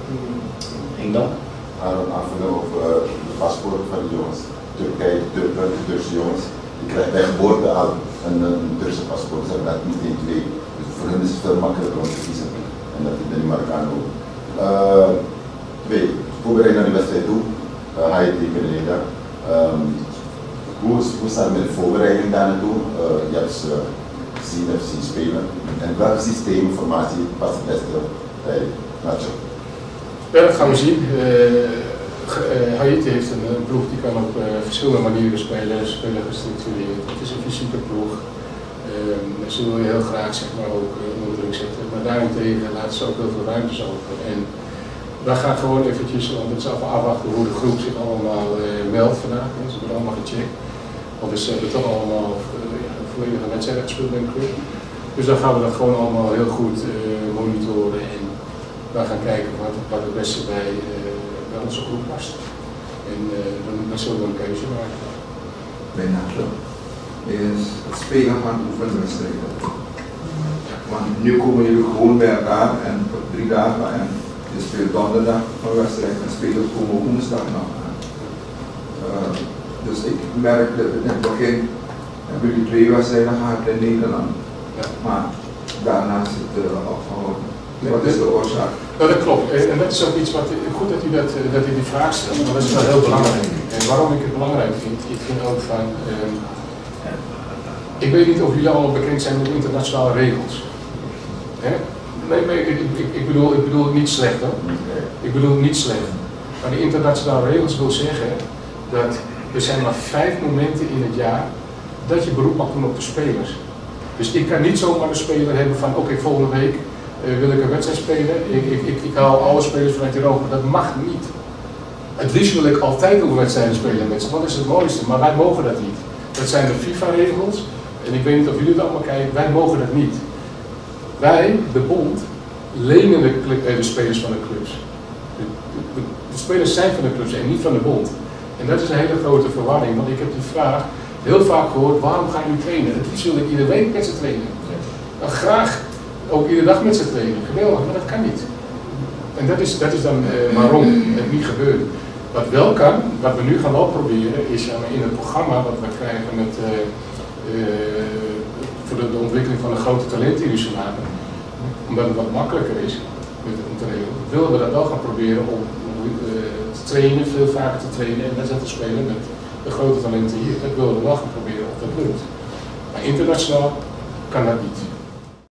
En dan? Aanvullen op uh, de paspoorten van de jongens. Turkije, Turken, Turkse jongens, die krijgen bij geboorte al een, een Turkse paspoort, ze hebben dat meteen twee. Dus voor hen is het veel makkelijker om te kiezen. En dat is bij die Marokkanen ook. Uh, twee, voorbereiding naar de wedstrijd toe, uh, ga je tegen Nederland. Um, hoe, hoe staat het met de voorbereiding daar naartoe? Uh, je hebt ze gezien, hebt zien spelen. En welk systeem, formatie past het beste bij Nacho? Ja, dat gaan we zien. Uh, Uh, Haiti heeft een, een ploeg die kan op uh, verschillende manieren spelen, spelen gestructureerd. Het is een fysieke ploeg. Uh, ze wil je heel graag zeg maar, ook uh, onder druk zetten, maar daarentegen laten ze ook heel veel ruimtes open. En we gaan gewoon eventjes, want het is even afwachten hoe de groep zich allemaal uh, meldt vandaag. Ze worden allemaal gecheckt, want ze hebben toch allemaal uh, ja, een volledige wedstrijd gespeeld bij de club. Dus dan gaan we dat gewoon allemaal heel goed uh, monitoren en we gaan kijken wat, wat het beste bij, uh, bij onze groep past. En uh, dan, dan zullen we een keuze maken. Bijna is het spelen van oefenwedstrijden. Want nu komen jullie gewoon bij elkaar en voor drie dagen en je speelt donderdag een wedstrijd en spelers komen woensdag nog. Uh, dus ik merk dat in het begin hebben jullie twee wedstrijden gehad in Nederland. Ja. Maar daarna is het uh, afgehouden. Wat is de oorzaak? Nou, dat klopt. En dat is ook iets wat, goed dat u, dat, dat u die vraag stelt, maar dat is wel heel belangrijk. En waarom ik het belangrijk vind, ik vind ook van, um, ik weet niet of jullie allemaal bekend zijn met internationale regels. Hè? Nee, nee ik, ik, ik, bedoel, ik bedoel het niet slecht hoor. Ik bedoel het niet slecht. Maar die internationale regels wil zeggen dat er zijn maar vijf momenten in het jaar dat je beroep mag doen op de spelers. Dus ik kan niet zomaar een speler hebben van oké, okay, volgende week uh, wil ik een wedstrijd spelen, ik, ik, ik, ik haal alle spelers vanuit Europa. Dat mag niet. Het liefst wil ik altijd oefenwedstrijden spelen met ze, want dat is het mooiste, maar wij mogen dat niet. Dat zijn de FIFA-regels en ik weet niet of jullie het allemaal kijken, wij mogen dat niet. Wij, de bond, lenen de, de spelers van de clubs. De, de, de spelers zijn van de clubs en niet van de bond. En dat is een hele grote verwarring, want ik heb die vraag heel vaak gehoord, waarom gaan jullie trainen? Het liefst wil ik iedere week met ze trainen. Dan graag ook iedere dag met ze trainen. Geweldig, maar dat kan niet. En dat is, dat is dan uh, waarom het niet gebeurt. Wat wel kan, wat we nu gaan wel proberen, is uh, in het programma wat we krijgen met, uh, uh, voor de, de ontwikkeling van een grote talent in Suriname, omdat het wat makkelijker is met om te regelen, willen we dat wel gaan proberen om uh, te trainen, veel vaker te trainen en wedstrijden te spelen met de grote talenten hier. Dat willen we wel gaan proberen of dat lukt. Maar internationaal kan dat niet.